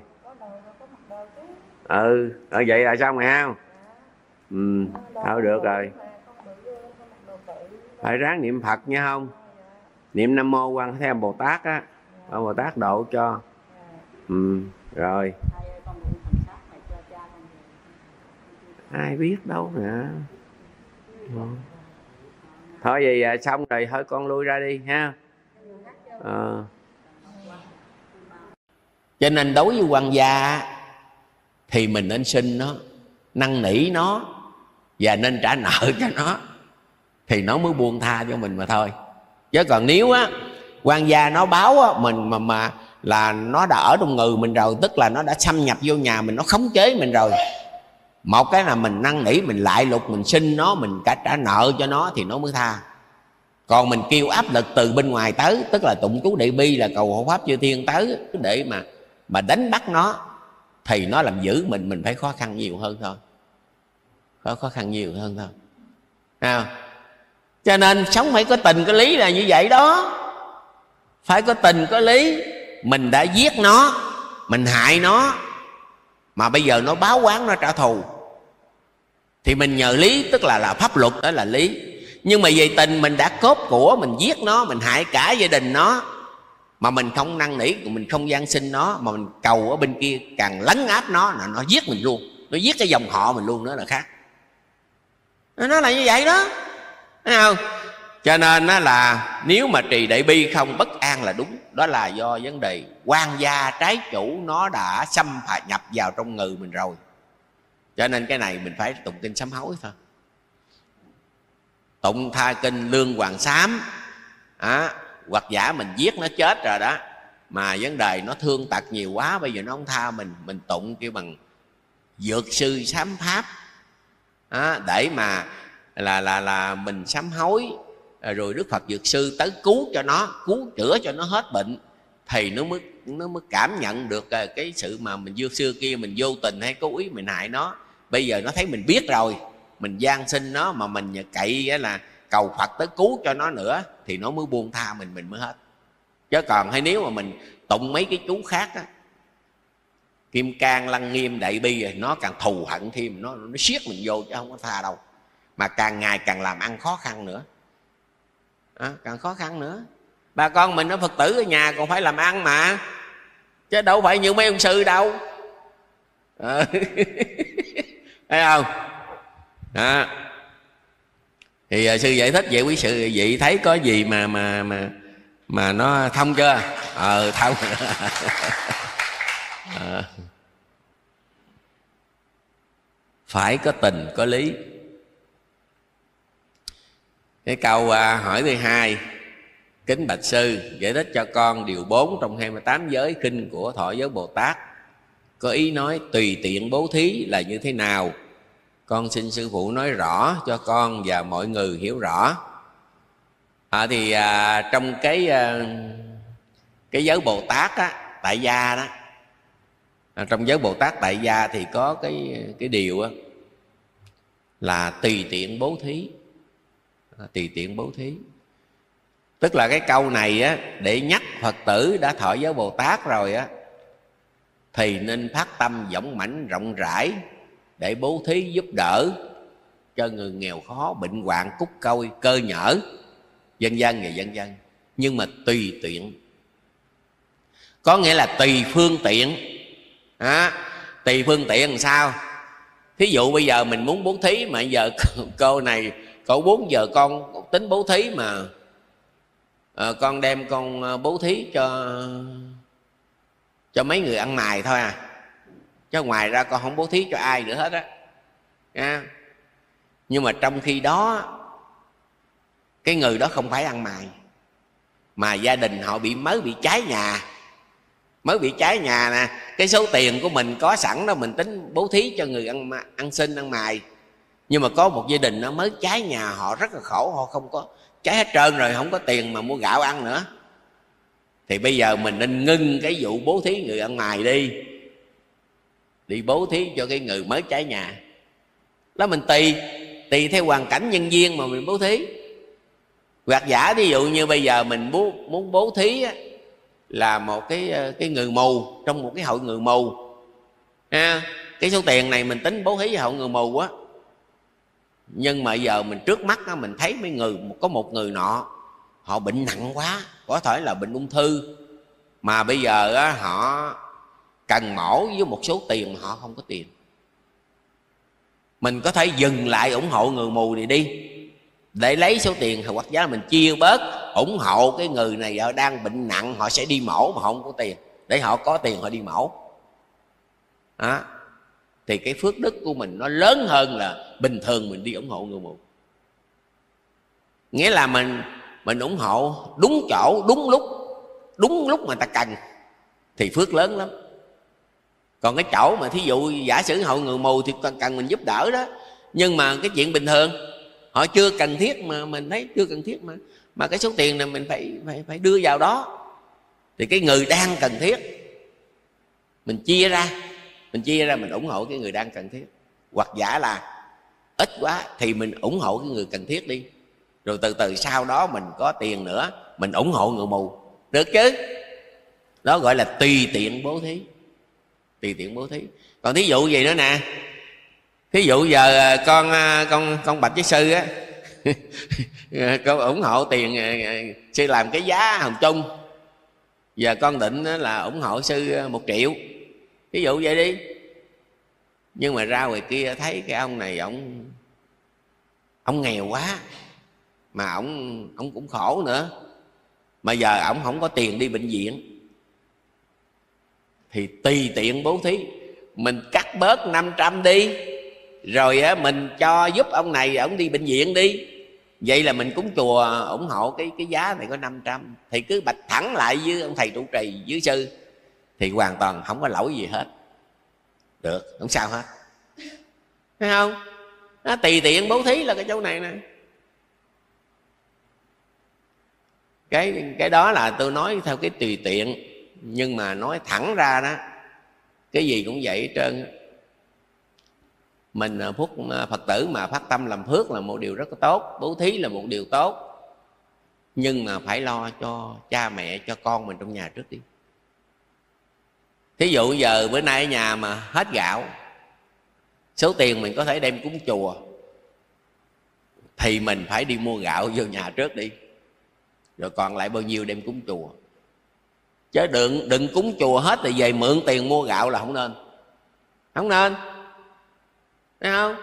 Vậy là xong rồi ha. Thôi được rồi. Phải ráng niệm Phật nha không? Niệm Nam Mô Quan Thế Bồ Tát á, Bồ Tát độ cho. Rồi. Ai biết đâu nè. Thôi vậy xong rồi thôi con lui ra đi ha. Cho nên đối với quan gia thì mình nên xin nó, năn nỉ nó và nên trả nợ cho nó, thì nó mới buông tha cho mình mà thôi. Chứ còn nếu á quan gia nó báo á, mình mà là nó đã ở trong người mình rồi, tức là nó đã xâm nhập vô nhà mình, nó khống chế mình rồi. Một cái là mình năn nỉ, mình lại lục, mình xin nó, mình cả trả nợ cho nó thì nó mới tha. Còn mình kêu áp lực từ bên ngoài tới, tức là tụng chú Đại Bi, là cầu hộ pháp chư thiên tới để mà đánh bắt nó, thì nó làm giữ mình phải khó khăn nhiều hơn thôi. Khó khăn nhiều hơn thôi. Cho nên sống phải có tình có lý là như vậy đó. Phải có tình có lý. Mình đã giết nó, mình hại nó, mà bây giờ nó báo oán, nó trả thù, thì mình nhờ lý, tức là pháp luật, đó là lý. Nhưng mà về tình mình đã cốp của, mình giết nó, mình hại cả gia đình nó, mà mình không năn nỉ, mình không van xin nó, mà mình cầu ở bên kia càng lấn áp nó, là nó giết mình luôn, nó giết cái dòng họ mình luôn nữa là khác. Nó là như vậy đó, thấy không? Cho nên là nếu mà trì Đại Bi không bất an là đúng. Đó là do vấn đề quan gia trái chủ nó đã xâm nhập vào trong người mình rồi. Cho nên cái này mình phải tụng kinh sám hối thôi. Tụng tha kinh Lương Hoàng Sám, hoặc giả mình giết nó chết rồi đó, mà vấn đề nó thương tật nhiều quá, bây giờ nó không tha mình tụng kêu bằng Dược Sư Sám Pháp, để mà là mình sám hối, rồi Đức Phật Dược Sư tới cứu cho nó, cứu chữa cho nó hết bệnh, thì nó mới cảm nhận được cái sự mà mình xưa kia mình vô tình hay cố ý mình hại nó. Bây giờ nó thấy mình biết rồi, mình van xin nó, mà mình cậy là cầu Phật tới cứu cho nó nữa, thì nó mới buông tha mình mới hết. Chứ còn hay nếu mà mình tụng mấy cái chú khác á, Kim Cang, Lăng Nghiêm, Đại Bi, rồi nó càng thù hận thêm, nó siết mình vô chứ không có tha đâu. Mà càng ngày càng làm ăn khó khăn nữa, càng khó khăn nữa. Bà con mình nó Phật tử ở nhà còn phải làm ăn mà, chứ đâu phải như mấy ông sư đâu. Thấy không? Thì sư giải thích vậy, quý sư vị thấy có gì mà nó thông chưa? Thông. Phải có tình có lý. Cái câu hỏi thứ hai: kính bạch sư, giải thích cho con điều 4 trong 28 giới kinh của Thọ Giới Bồ Tát. Có ý nói tùy tiện bố thí là như thế nào? Con xin sư phụ nói rõ cho con và mọi người hiểu rõ. Trong cái giới Bồ Tát á, tại gia đó, trong giới Bồ Tát tại gia thì có cái điều á, là tùy tiện bố thí. Tùy tiện bố thí, tức là cái câu này á, để nhắc Phật tử đã thọ giới Bồ Tát rồi á, thì nên phát tâm dũng mãnh rộng rãi để bố thí giúp đỡ cho người nghèo khó, bệnh hoạn, cúc côi, cơ nhở, vân vân và vân vân. Nhưng mà tùy tiện, có nghĩa là tùy phương tiện. Tùy phương tiện làm sao? Thí dụ bây giờ mình muốn bố thí, mà giờ cô này cậu 4 giờ con tính bố thí, mà con đem con bố thí cho mấy người ăn mày thôi chứ ngoài ra con không bố thí cho ai nữa hết á. Nhưng mà trong khi đó cái người đó không phải ăn mày, mà gia đình họ mới bị cháy nhà nè. Cái số tiền của mình có sẵn đó, mình tính bố thí cho người ăn xin ăn mày, nhưng mà có một gia đình nó mới cháy nhà, họ rất là khổ, họ không có, cháy hết trơn rồi, không có tiền mà mua gạo ăn nữa. Thì bây giờ mình nên ngưng cái vụ bố thí người ăn mày đi bố thí cho cái người mới cháy nhà đó. Mình tùy theo hoàn cảnh nhân duyên mà mình bố thí. Hoặc giả ví dụ như bây giờ mình muốn bố thí á, là một cái người mù trong một cái hội người mù, cái số tiền này mình tính bố thí cho hội người mù á. Nhưng mà giờ mình trước mắt á, mình thấy có một người nọ họ bệnh nặng quá, có thể là bệnh ung thư, mà bây giờ á, họ cần mổ với một số tiền mà họ không có tiền. Mình có thể dừng lại ủng hộ người mù này đi, để lấy số tiền hoặc giá mình chia bớt, ủng hộ cái người này họ đang bệnh nặng, họ sẽ đi mổ mà họ không có tiền, để họ có tiền họ đi mổ đó. Thì cái phước đức của mình nó lớn hơn là bình thường mình đi ủng hộ người mù. Nghĩa là mình ủng hộ đúng chỗ, đúng lúc mà ta cần thì phước lớn lắm. Còn cái chỗ mà thí dụ giả sử hội người mù thì cần mình giúp đỡ đó, nhưng mà cái chuyện bình thường họ chưa cần thiết, mà mình thấy chưa cần thiết, mà cái số tiền này mình phải đưa vào đó, thì cái người đang cần thiết mình chia ra mình ủng hộ cái người đang cần thiết. Hoặc giả là ít quá thì mình ủng hộ cái người cần thiết đi, rồi từ từ sau đó mình có tiền nữa mình ủng hộ người mù, được chứ. Đó gọi là tùy tiện bố thí. Tùy tiện bố thí. Còn thí dụ gì nữa nè, thí dụ giờ con bạch với sư á con ủng hộ tiền sư làm cái giá hồng chung, giờ con định là ủng hộ sư 1 triệu, ví dụ vậy đi. Nhưng mà ra ngoài kia thấy cái ông này ông nghèo quá, mà ông cũng khổ nữa, mà giờ ông không có tiền đi bệnh viện, thì tùy tiện bố thí, mình cắt bớt 500 đi, rồi á mình cho giúp ông này ông đi bệnh viện đi. Vậy là mình cúng chùa ủng hộ cái giá này có 500, thì cứ bạch thẳng lại với ông thầy trụ trì với sư, thì hoàn toàn không có lỗi gì hết, được, không sao hết, thấy không? Nó tùy tiện bố thí là cái chỗ này nè. Cái đó là tôi nói theo cái tùy tiện, nhưng mà nói thẳng ra đó, cái gì cũng vậy hết trơn. Mình Phật tử mà phát tâm làm phước là một điều rất tốt, bố thí là một điều tốt, nhưng mà phải lo cho cha mẹ, cho con mình trong nhà trước đi. Thí dụ giờ bữa nay ở nhà mà hết gạo, số tiền mình có thể đem cúng chùa, thì mình phải đi mua gạo vô nhà trước đi, rồi còn lại bao nhiêu đem cúng chùa. Chứ đừng cúng chùa hết thì về mượn tiền mua gạo là không nên. Không nên, thấy không?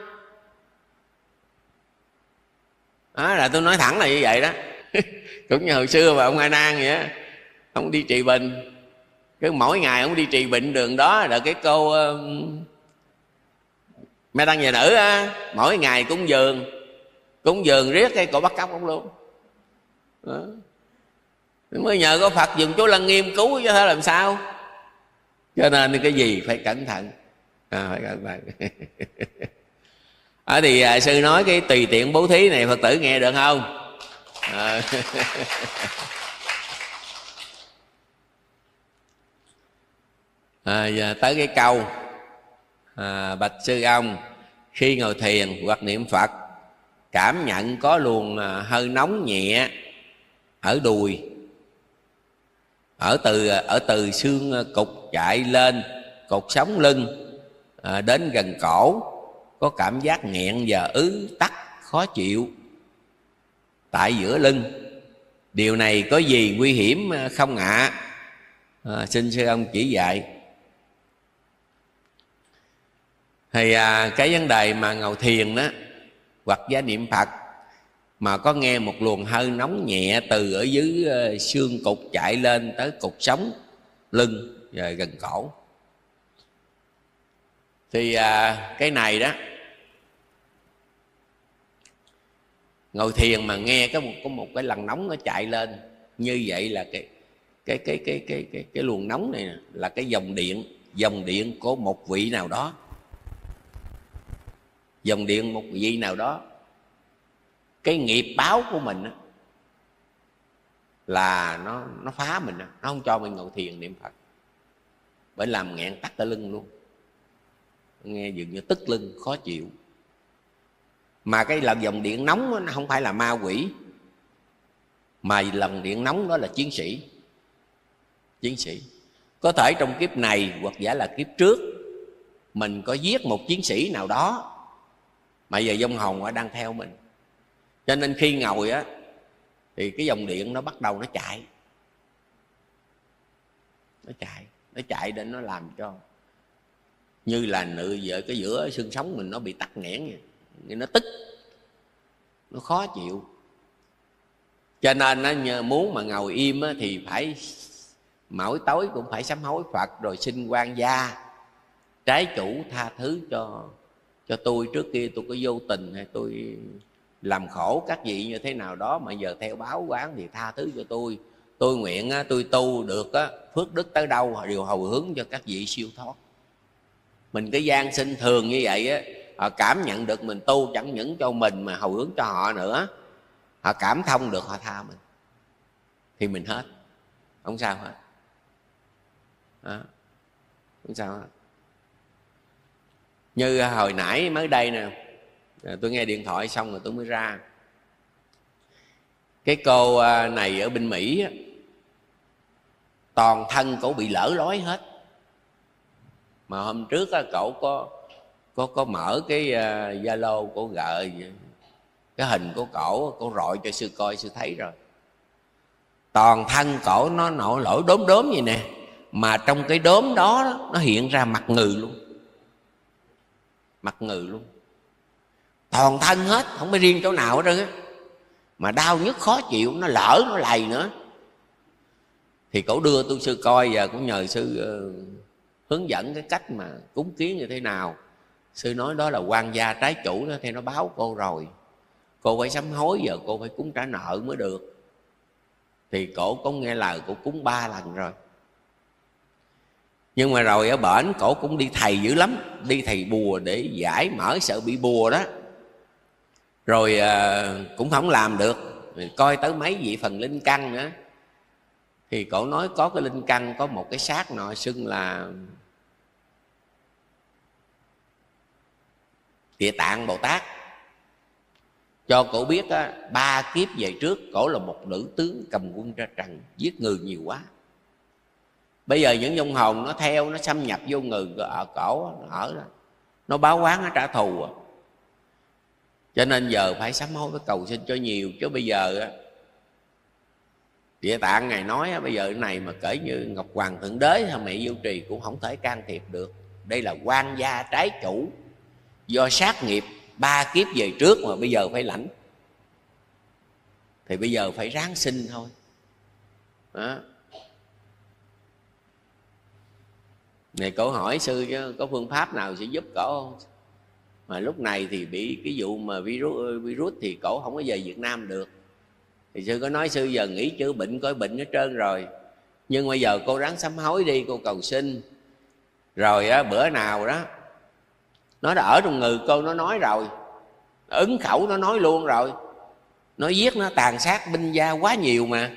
Đó là tôi nói thẳng là như vậy đó. Cũng như hồi xưa mà ông A Nan vậy á, ông đi trị bệnh, cứ mỗi ngày ông đi trị bệnh đường đó, rồi cái cô Mẹ Đăng Nhà Nữ á, mỗi ngày cúng dường riết cái cổ bắt cóc ông luôn đó. Mới nhờ có Phật dùng chú Lăng Nghiêm cứu chứ thế làm sao. Cho nên cái gì phải cẩn thận, phải cẩn thận. Thì sư nói cái tùy tiện bố thí này Phật tử nghe được không? Giờ tới cái câu bạch sư ông, khi ngồi thiền hoặc niệm Phật cảm nhận có luồng hơi nóng nhẹ ở đùi, ở từ xương cục chạy lên cột sống lưng đến gần cổ, có cảm giác nghẹn và ứ tắc khó chịu tại giữa lưng. Điều này có gì nguy hiểm không ạ? Xin sư ông chỉ dạy. Thì cái vấn đề mà ngồi thiền đó hoặc giá niệm Phật mà có nghe một luồng hơi nóng nhẹ từ ở dưới xương cục chạy lên tới cột sống lưng và gần cổ, thì cái này đó, ngồi thiền mà nghe có một cái làn nóng nó chạy lên như vậy là cái luồng nóng này là cái dòng điện của một vị nào đó, dòng điện một vị nào đó. Cái nghiệp báo của mình đó, là nó phá mình đó. Nó không cho mình ngồi thiền niệm Phật, bởi làm nghẹn tắc ở lưng luôn, nghe dường như tức lưng khó chịu. Mà cái lần dòng điện nóng đó, nó không phải là ma quỷ, mà lần điện nóng đó là chiến sĩ. Có thể trong kiếp này hoặc giả là kiếp trước mình có giết một chiến sĩ nào đó, mà giờ vong hồn ở đang theo mình, cho nên khi ngồi á thì cái dòng điện nó bắt đầu nó chạy để nó làm cho như là cái giữa xương sống mình nó bị tắc nghẽn vậy, nó tức. nó khó chịu. Cho nên nó muốn mà ngồi im thì phải mỗi tối cũng phải sám hối Phật, rồi xin quan gia trái chủ tha thứ cho tôi. Trước kia tôi có vô tình hay tôi làm khổ các vị như thế nào đó, mà giờ theo báo quán thì tha thứ cho tôi. Tôi nguyện tôi tu được phước đức tới đâu đều hồi hướng cho các vị siêu thoát. Mình cái gian sinh thường như vậy họ cảm nhận được mình tu chẳng những cho mình mà hồi hướng cho họ nữa. Họ cảm thông được, họ tha mình thì mình hết, không sao hết. Không sao hết. Như hồi nãy mới đây nè, tôi nghe điện thoại xong rồi tôi mới ra. Cái cô này ở bên Mỹ toàn thân cổ bị lở lói hết. Mà hôm trước cổ có mở cái Zalo, cổ gợi cái hình của cổ rọi cho sư coi, sư thấy rồi. Toàn thân cổ nó nổi lỗi đốm đốm vậy nè, mà trong cái đốm đó nó hiện ra mặt người luôn. Mặt người luôn, toàn thân hết, không phải riêng chỗ nào hết trơn á. Mà đau nhức khó chịu, nó lỡ nó lầy nữa. Thì cổ đưa tôi sư coi, và cũng nhờ sư hướng dẫn cái cách mà cúng kiến như thế nào. Sư nói đó là quan gia trái chủ đó, thì nó báo cô rồi, cô phải sám hối, giờ cô phải cúng trả nợ mới được. Thì cổ có nghe lời, cổ cúng 3 lần rồi. Nhưng mà rồi ở bển cổ cũng đi thầy dữ lắm, đi thầy bùa để giải mở sợ bị bùa đó. Rồi cũng không làm được. Rồi coi tới mấy vị phần linh căn nữa. Thì cổ nói có cái linh căn, có một cái xác nọ xưng là Địa Tạng Bồ Tát. Cho cổ biết 3 kiếp về trước cổ là một nữ tướng cầm quân ra trần, giết người nhiều quá. Bây giờ những vong hồn nó theo, nó xâm nhập vô người ở cổ, nó ở đó, nó báo oán, nó trả thù. Cho nên giờ phải sám hối, với cầu xin cho nhiều. Chứ bây giờ Địa Tạng Ngài nói bây giờ cái này mà kể như Ngọc Hoàng Thượng Đế hay mẹ Diệu Trì cũng không thể can thiệp được. Đây là quan gia trái chủ, do sát nghiệp 3 kiếp về trước mà bây giờ phải lãnh. Thì bây giờ phải ráng sinh thôi đó. Này cổ hỏi sư chứ có phương pháp nào sẽ giúp cổ không? Mà lúc này thì bị cái vụ mà virus thì cổ không có về Việt Nam được. Thì sư có nói sư giờ nghỉ chữa bệnh, coi bệnh hết trơn rồi. Nhưng bây giờ cô ráng sám hối đi, cô cầu xin. Rồi bữa nào đó nó đã ở trong người cô, nó nói rồi, nó ứng khẩu nó nói luôn rồi. Nó giết, nó tàn sát binh gia quá nhiều mà.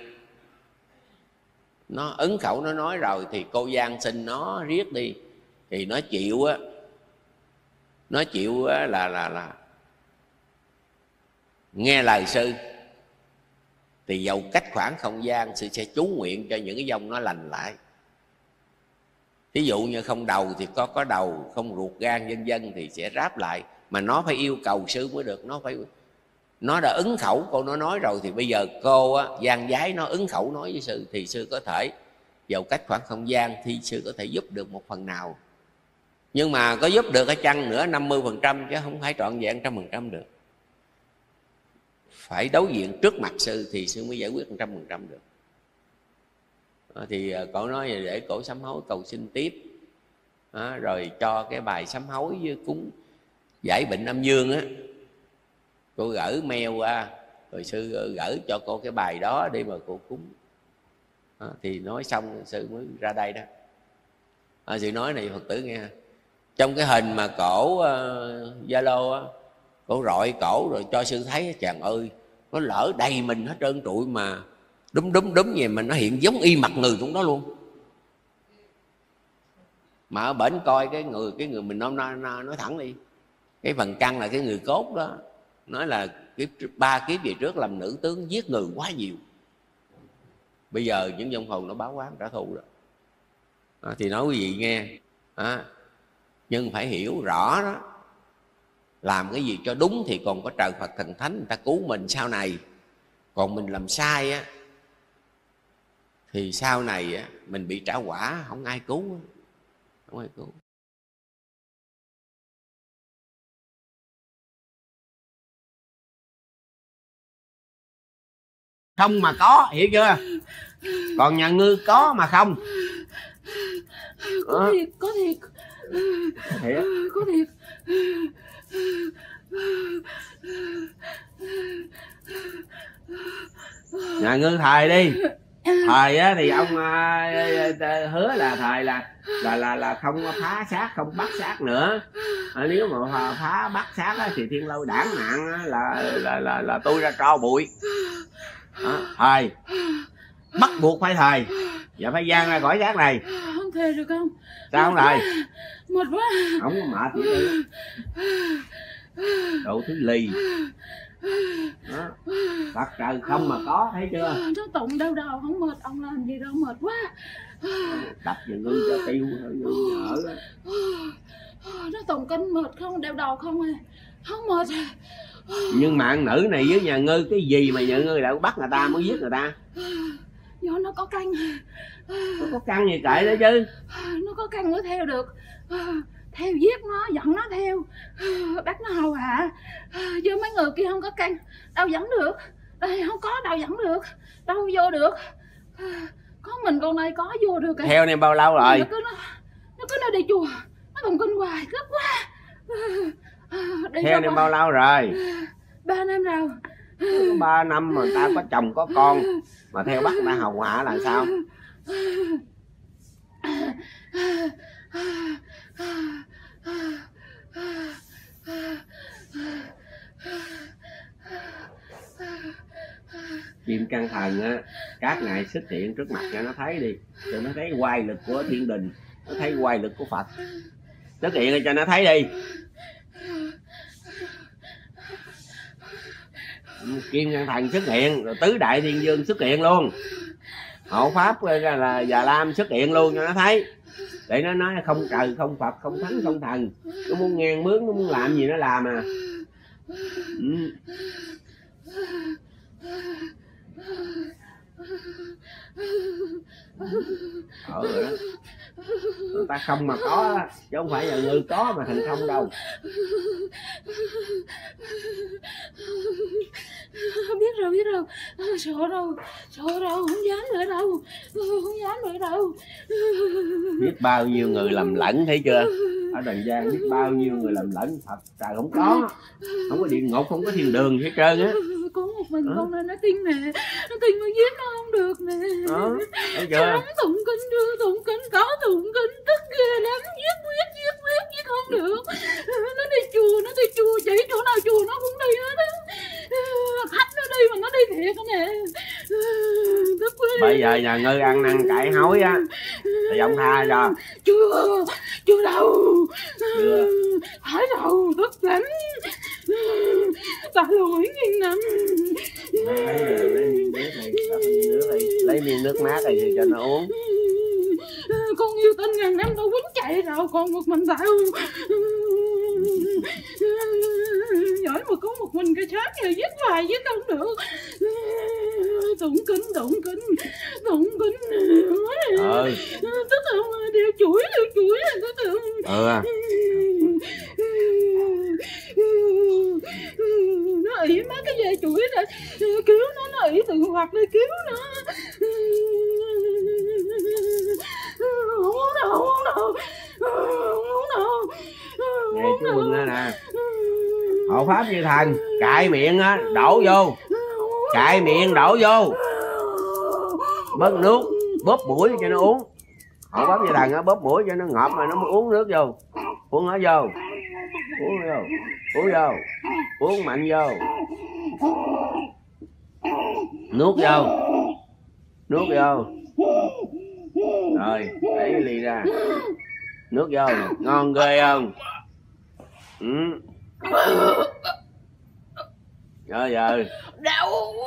Nó ứng khẩu nó nói rồi thì cô gian xin nó riết đi. Thì nó chịu nó chịu là nghe lời sư. Thì dầu cách khoảng không gian, sư sẽ chú nguyện cho những cái vong nó lành lại. Thí dụ như không đầu thì có đầu, không ruột gan vân vân thì sẽ ráp lại. Mà nó phải yêu cầu sư mới được. Nó đã ứng khẩu, cô nó nói rồi. Thì bây giờ cô gian giái nó ứng khẩu nói với sư, thì sư có thể dầu cách khoảng không gian thì sư có thể giúp được một phần nào. Nhưng mà có giúp được hay chăng nữa 50%, chứ không phải trọn vẹn 100% được. Phải đối diện trước mặt sư thì sư mới giải quyết 100% được. Thì cổ nói để cổ sám hối cầu xin tiếp. Rồi cho cái bài sám hối với cúng giải bệnh âm dương á. Cô gửi mail qua, rồi sư gửi cho cô cái bài đó đi mà cô cúng. Thì nói xong sư mới ra đây đó. Sư nói này Phật tử nghe, trong cái hình mà cổ Zalo cổ rọi cổ rồi cho sư thấy, chàng ơi nó lỡ đầy mình hết trơn trụi, mà đúng vậy mà nó hiện giống y mặt người cũng đó luôn. Mà ở bển coi cái người mình nói thẳng đi, cái phần căn là cái người cốt đó, nói là cái 3 kiếp về trước làm nữ tướng giết người quá nhiều. Bây giờ những vong hồn nó báo oán trả thù rồi. Thì nói quý vị nghe nhưng phải hiểu rõ đó, làm cái gì cho đúng thì còn có trời Phật thần thánh người ta cứu mình sau này. Còn mình làm sai thì sau này mình bị trả quả, không ai cứu, không ai cứu. không mà có, hiểu chưa? Còn nhà ngươi có mà không. Có thiệt, có thiệt. Thiệt. Có thiệt. Nhà ngươi thầy đi. Thầy á thì ông hứa là thầy là không phá xác, không bắt xác nữa. Nếu mà phá bắt xác á, thì Thiên Lôi đảng nạn á, là tôi ra tro bụi. Thầy bắt buộc phải thầy, và phải gian ra khỏi xác này. Không thề được không? Sao không thầy? Mệt quá. Không có mệt gì đâu. Đủ thứ lì. Bắt trời không mà có, thấy chưa? Nó tụng đau đầu không mệt, ông làm gì đâu, mệt quá. Đập vào ngươi cho tiêu thôi, nhỡ. Nó tụng kinh mệt không, đau đầu không à, không mệt. Nhưng mà ăn nữ này với nhà ngươi cái gì mà nhà ngươi lại bắt người ta mới giết người ta? Do nó có căng. Nó có căng gì kệ đó chứ. Nó có căng mới theo được. Theo giết nó, dẫn nó theo, bắt nó hầu hạ. Chứ mấy người kia không có căng, đâu dẫn được. Đây không có đâu dẫn được, đâu vô được. Có mình con này có vô được. Theo này bao lâu rồi? Nó cứ đi chùa, nó tụng kinh hoài, gấp quá. Theo này bao lâu rồi? 3 năm rồi. 3 năm mà ta có chồng có con mà theo bắt người ta hầu hạ là sao? Chim Căng Thần á, các ngài xuất hiện trước mặt cho nó thấy đi, cho nó thấy oai lực của thiên đình, nó thấy oai lực của Phật. Xuất hiện cho nó thấy đi. Kim Căng Thần xuất hiện, rồi tứ đại thiên vương xuất hiện luôn, hộ pháp là Già Lam xuất hiện luôn cho nó thấy, để nó nói không trời không Phật không thánh không thần, nó muốn ngang mướn, nó muốn làm gì nó làm à. Rồi đó. Người ta không mà có, chứ không phải là người có mà thành không đâu. Biết rồi, sợ đâu, không dám nữa đâu, không dám nữa đâu. Biết bao nhiêu người lầm lẫn, thấy chưa? Ở Trần gian biết bao nhiêu người lầm lẫn, Phật trời không có địa ngục, không có thiên đường hết trơn á. Có một mình con nên nó tin nè, nó tin mà giết nó không được nè. Thấy chưa? Tụng kinh có tụng kinh tức ghê lắm, giết không được. Nó đi chùa chỉ chỗ nào chùa nó cũng đi hết á. Khách nó đi mà nó đi thiệt nè. Bây giờ nhà ngươi ăn năn cải hối á thì ông tha cho. Chưa đâu. Phải đâu, tức lắm. Ta lỗi nghìn năm. Lấy miếng nước mát này thì cho nó uống. Con yêu tinh ngàn năm tao quýnh chạy rồi, còn một mình tao. Giỏi mà có một mình cái xác này giết hoài giết không được. Tụng kinh tức không đeo chuỗi tức không. Nó ỉ mấy cái dây chuỗi ra cứu nó ỉ từ hoặc đi cứu nó. Không uống đâu. Nghe chú Quân đó nè, hộ pháp như thần, cạy miệng á đổ vô, cạy miệng đổ vô, bớt nước bóp mũi cho nó uống. Hộ pháp như thần á bóp mũi cho nó ngọt mà nó mới uống nước vô, uống nó vô, uống mạnh vô, nuốt vô, rồi lấy cái ly ra, nước vô, ngon ghê không? Rồi giờ đau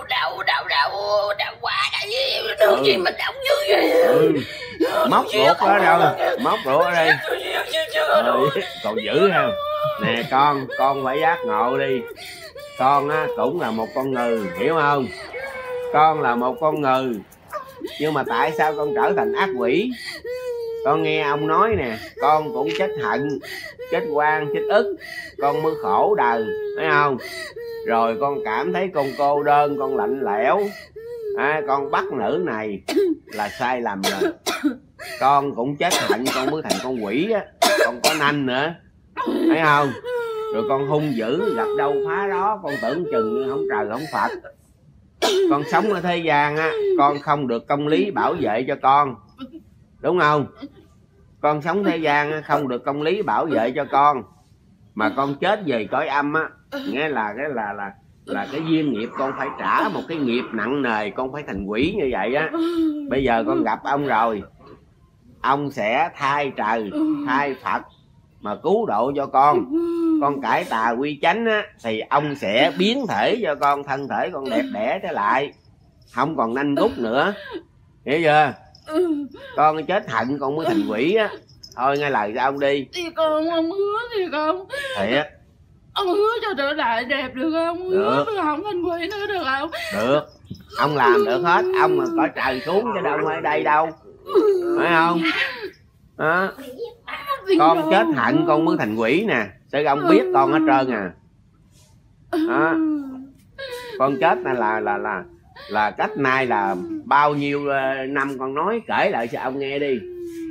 quá cái gì được gì mà đau dữ vậy. Móc ruột đó đâu, móc ruột ở đây. Còn dữ ha. Nè con phải giác ngộ đi. Con á cũng là một con ngừ, hiểu không? Con là một con ngừ, nhưng mà tại sao con trở thành ác quỷ? Con nghe ông nói nè, con cũng chết hận, chết oan, chết ức, con mới khổ đời, thấy không? Rồi con cảm thấy con cô đơn, con lạnh lẽo, Con bắt nữ này là sai lầm rồi. Con cũng chết hạnh, con mới thành con quỷ á. Con có nanh nữa, thấy không? Rồi con hung dữ, gặp đâu phá đó. Con tưởng chừng không trời không Phật. Con sống ở thế gian á, con không được công lý bảo vệ cho con, đúng không? Con sống thế gian á, không được công lý bảo vệ cho con, mà con chết về cõi âm á, nghĩa là cái duyên nghiệp con phải trả một cái nghiệp nặng nề, con phải thành quỷ như vậy á. Bây giờ con gặp ông rồi, ông sẽ thay trời thay Phật mà cứu độ cho con cải tà quy chánh á, thì ông sẽ biến thể cho con, thân thể con đẹp đẽ trở lại, không còn nanh gút nữa, hiểu chưa? Con chết hạnh con mới thành quỷ á. Thôi nghe lời cho ông đi. Thì con ông hứa thì không. Thiệt. Ông hứa cho trở lại đẹp được không? Hứa không thành quỷ nữa được không? Được, ông làm được hết. Ông mà có trời xuống chứ đâu ở đây đâu, phải không? Đó. Con chết hạnh con mới thành quỷ nè, sư ông biết con hết trơn à. Đó. Con chết này là cách nay là bao nhiêu năm, con nói kể lại cho ông nghe đi.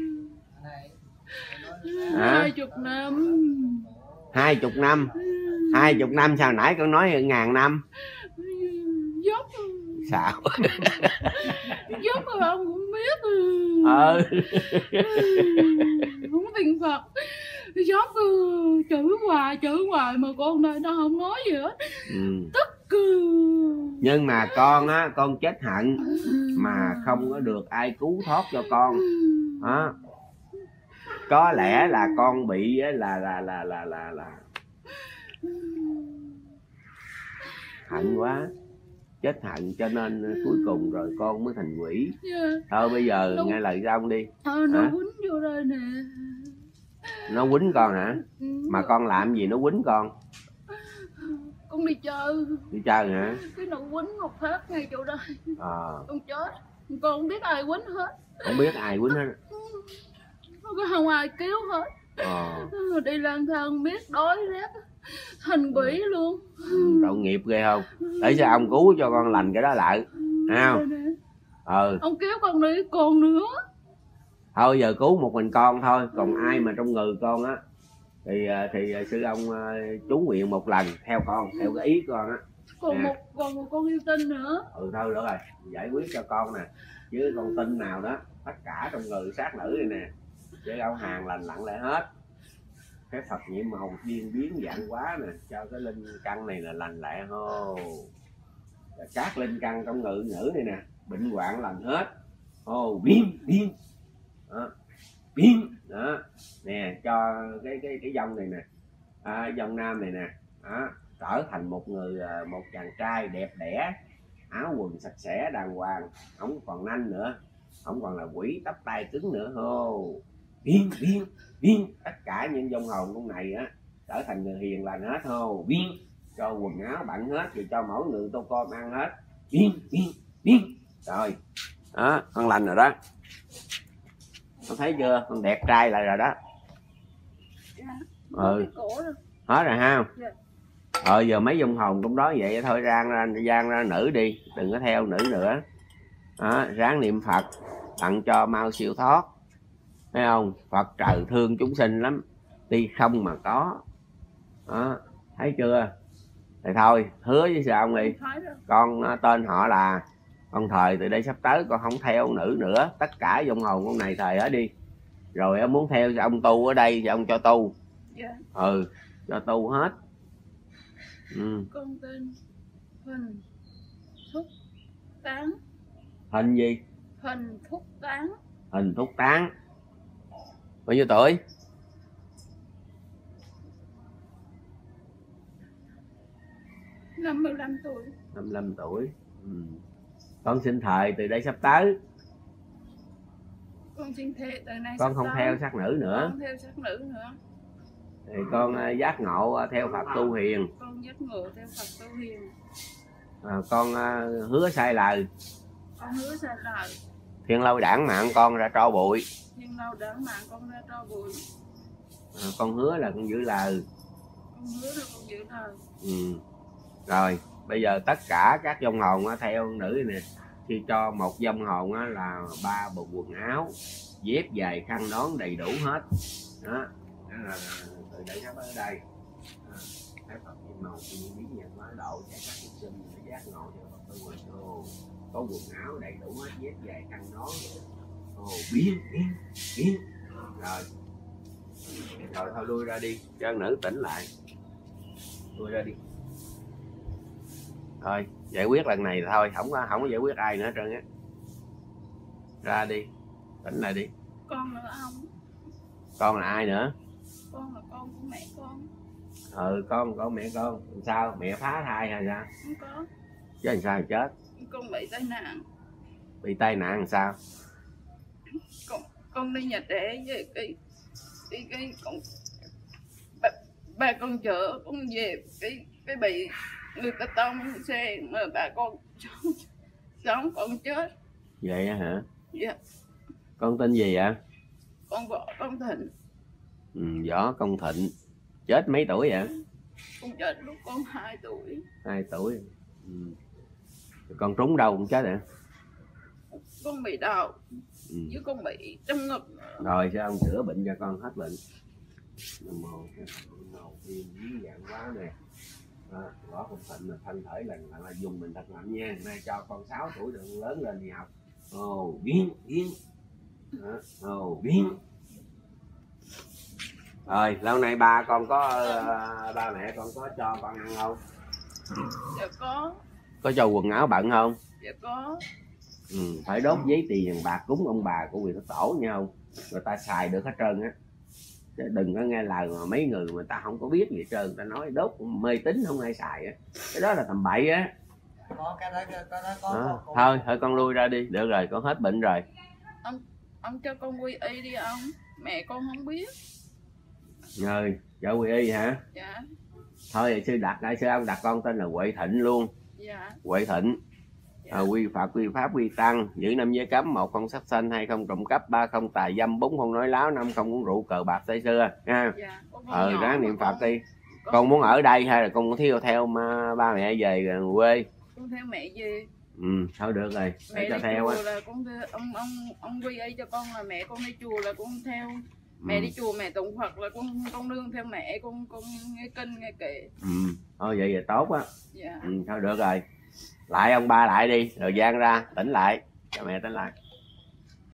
20 năm. 20 năm. 20 năm sao nãy con nói 1000 năm? Dốc. Sao? Dốc rồi ông cũng biết. Không tin Phật. Dốc chữ hoài mà con này nó không nói gì hết. Tức. Nhưng mà con á, con chết hạnh mà không có được ai cứu thoát cho con. Đó. Có lẽ là con bị là hạnh quá, chết hạnh cho nên cuối cùng rồi con mới thành quỷ. Thôi bây giờ nghe lời ông đi. Nó quýnh vô đây nè. Nó quýnh con hả? Mà con làm gì nó quýnh con? Con đi chơi. Đi chơi hả? Cái nó quýnh một phát ngay chỗ đây. Con chết. Con không biết ai quýnh hết. Không biết ai quýnh hết. Không ai cứu hết. Đi lang thang biết đói rét thành quỷ luôn. Tội nghiệp ghê không? Để sao ông cứu cho con lành cái đó lại, thấy không? Ông cứu con đi còn nữa. Thôi giờ cứu một mình con thôi, còn ai mà trong người con á thì sư ông chú nguyện một lần theo con, theo cái ý con á. Còn một con yêu tinh nữa. Thôi nữa rồi, giải quyết cho con nè. Chứ con tinh nào đó, tất cả trong người sát nữ này nè, chứ ông hàng lành lặn lại hết. Cái Phật nhiệm màu duyên biến dạng quá nè, cho cái linh căn này là lành lại hô. Các linh căn trong ngự nữ này nè, bệnh hoạn lành hết. Hô biến đó, biến đó nè, cho cái dòng này nè, dòng nam này nè, đó, trở thành một chàng trai đẹp đẽ, áo quần sạch sẽ đàng hoàng, không còn nanh nữa, không còn là quỷ tóc tay cứng nữa. Hô biến tất cả những vong hồn con này á trở thành người hiền lành hết. Hô biến, cho quần áo bận hết, rồi cho mỗi người tô con ăn hết. Biến rồi đó, con lành rồi đó, con thấy chưa, con đẹp trai lại rồi đó. Hết rồi ha. Giờ mấy vong hồn cũng đó vậy thôi, gian ra nữ đi, đừng có theo nữ nữa đó, ráng niệm Phật tặng cho mau siêu thoát, thấy không? Phật trời thương chúng sinh lắm, đi không mà có đó, thấy chưa? Thì thôi hứa với sao ông đi, con tên họ là con Thời, từ đây sắp tới con không theo nữ nữa, tất cả vong hồn con này Thời ở đi, rồi ông muốn theo ông tu ở đây thì ông cho tu. Cho tu hết. Con tên Huỳnh Thúc Tán. Hình gì? Huỳnh Thúc Tán. Huỳnh Thúc Tán. Bao nhiêu tuổi? 55 tuổi. 55 tuổi. Con xin Thời từ đây sắp tới con xin thề từ nay con không theo sắc nữ nữa. Không theo sắc nữ nữa. Thì con giác ngộ theo Phật tu hiền. Con giác ngộ theo Phật tu hiền. Con hứa sai lời. Con hứa sai lời. Thiên lâu đảng mạng con ra tro bụi. Thiên lâu đảng mạng con ra tro bụi. Con hứa là con giữ lời. Con hứa là con giữ lời. Rồi bây giờ tất cả các vong hồn theo nữ này nè, khi cho một vong hồn á, là 3 bộ quần áo, dép giày, khăn nón đầy đủ hết đó. Đó là từ đây nó ở đây Thái Phật Kim Màu Kim biến nhận hóa độ chạy các chúng sinh để giác ngộ cho Phật tử ngoài ô, có quần áo đầy đủ hết, dép giày, khăn nón, biến rồi thôi lui ra đi cho nữ tỉnh lại, lui ra đi thôi, giải quyết lần này thôi, không có giải quyết ai nữa hết trơn á. Ra đi, tỉnh lại đi. Con nữa ông? Con là ai nữa? Con là con của mẹ con. Con mẹ con. Sao mẹ phá thai hay sao? Không có. Chứ làm sao chết? Con bị tai nạn. Bị tai nạn làm sao? Con đi nhà trẻ về cái con ba con chở con về cái bị người ta tông xe mà bà con sống con chết. Vậy á hả? Dạ. Con tên gì ạ? Con Võ Công Thịnh. Võ Công Thịnh. Chết mấy tuổi vậy? Con chết lúc con 2 tuổi. 2 tuổi. Con trúng đâu cũng chết hả? Con bị đau, chứ con bị trong ngực. Rồi sao ông chữa bệnh cho con hết bệnh. Nam mô Thiên Biến Dạng Quá nè. Võ Công Thịnh là thân thể là dùng mình thật mạnh nha. Nay cho con 6 tuổi được lớn lên đi học. Biến. Biến. Rồi lâu nay ba con có ba mẹ con có cho con ăn không? Dạ có. Có cho quần áo bận không? Dạ có. Phải đốt giấy tiền vàng bạc cúng ông bà của quyền Thất Tổ nha không? Người ta xài được hết trơn á. Chứ đừng có nghe lời mà mấy người mà ta không có biết gì hết trơn, người ta nói đốt mê tín không ai xài á. Cái đó là tầm bậy á. Có cái đó có. Thôi con lui ra đi, được rồi, con hết bệnh rồi. Ông cho con quy y đi ông, mẹ con không biết. Rồi, cho quy y hả? Dạ. Thôi sư ông đặt con tên là Huệ Thịnh luôn. Dạ. Huệ Thịnh. Dạ. Quy Phật, quy Pháp, quy Tăng, giữ 5 giới cấm: 1 không sát sanh, 2 không trộm cắp, 3 không tà dâm, 4 không nói láo, 5 không uống rượu cờ bạc say sưa nha. Dạ. Ráng niệm Phật đi. Con muốn ở đây hay là con muốn theo ba mẹ về quê? Con theo mẹ về. Thôi được rồi, để cho theo á. Con ông quy y cho con, là mẹ con đi chùa là con theo. Mẹ đi chùa mẹ tụng Phật là con nương theo mẹ, con nghe kinh nghe kệ. Thôi vậy là tốt á. Dạ. Thôi được rồi. Lại ông ba lại đi, rồi gian ra tỉnh lại cho mẹ tỉnh lại.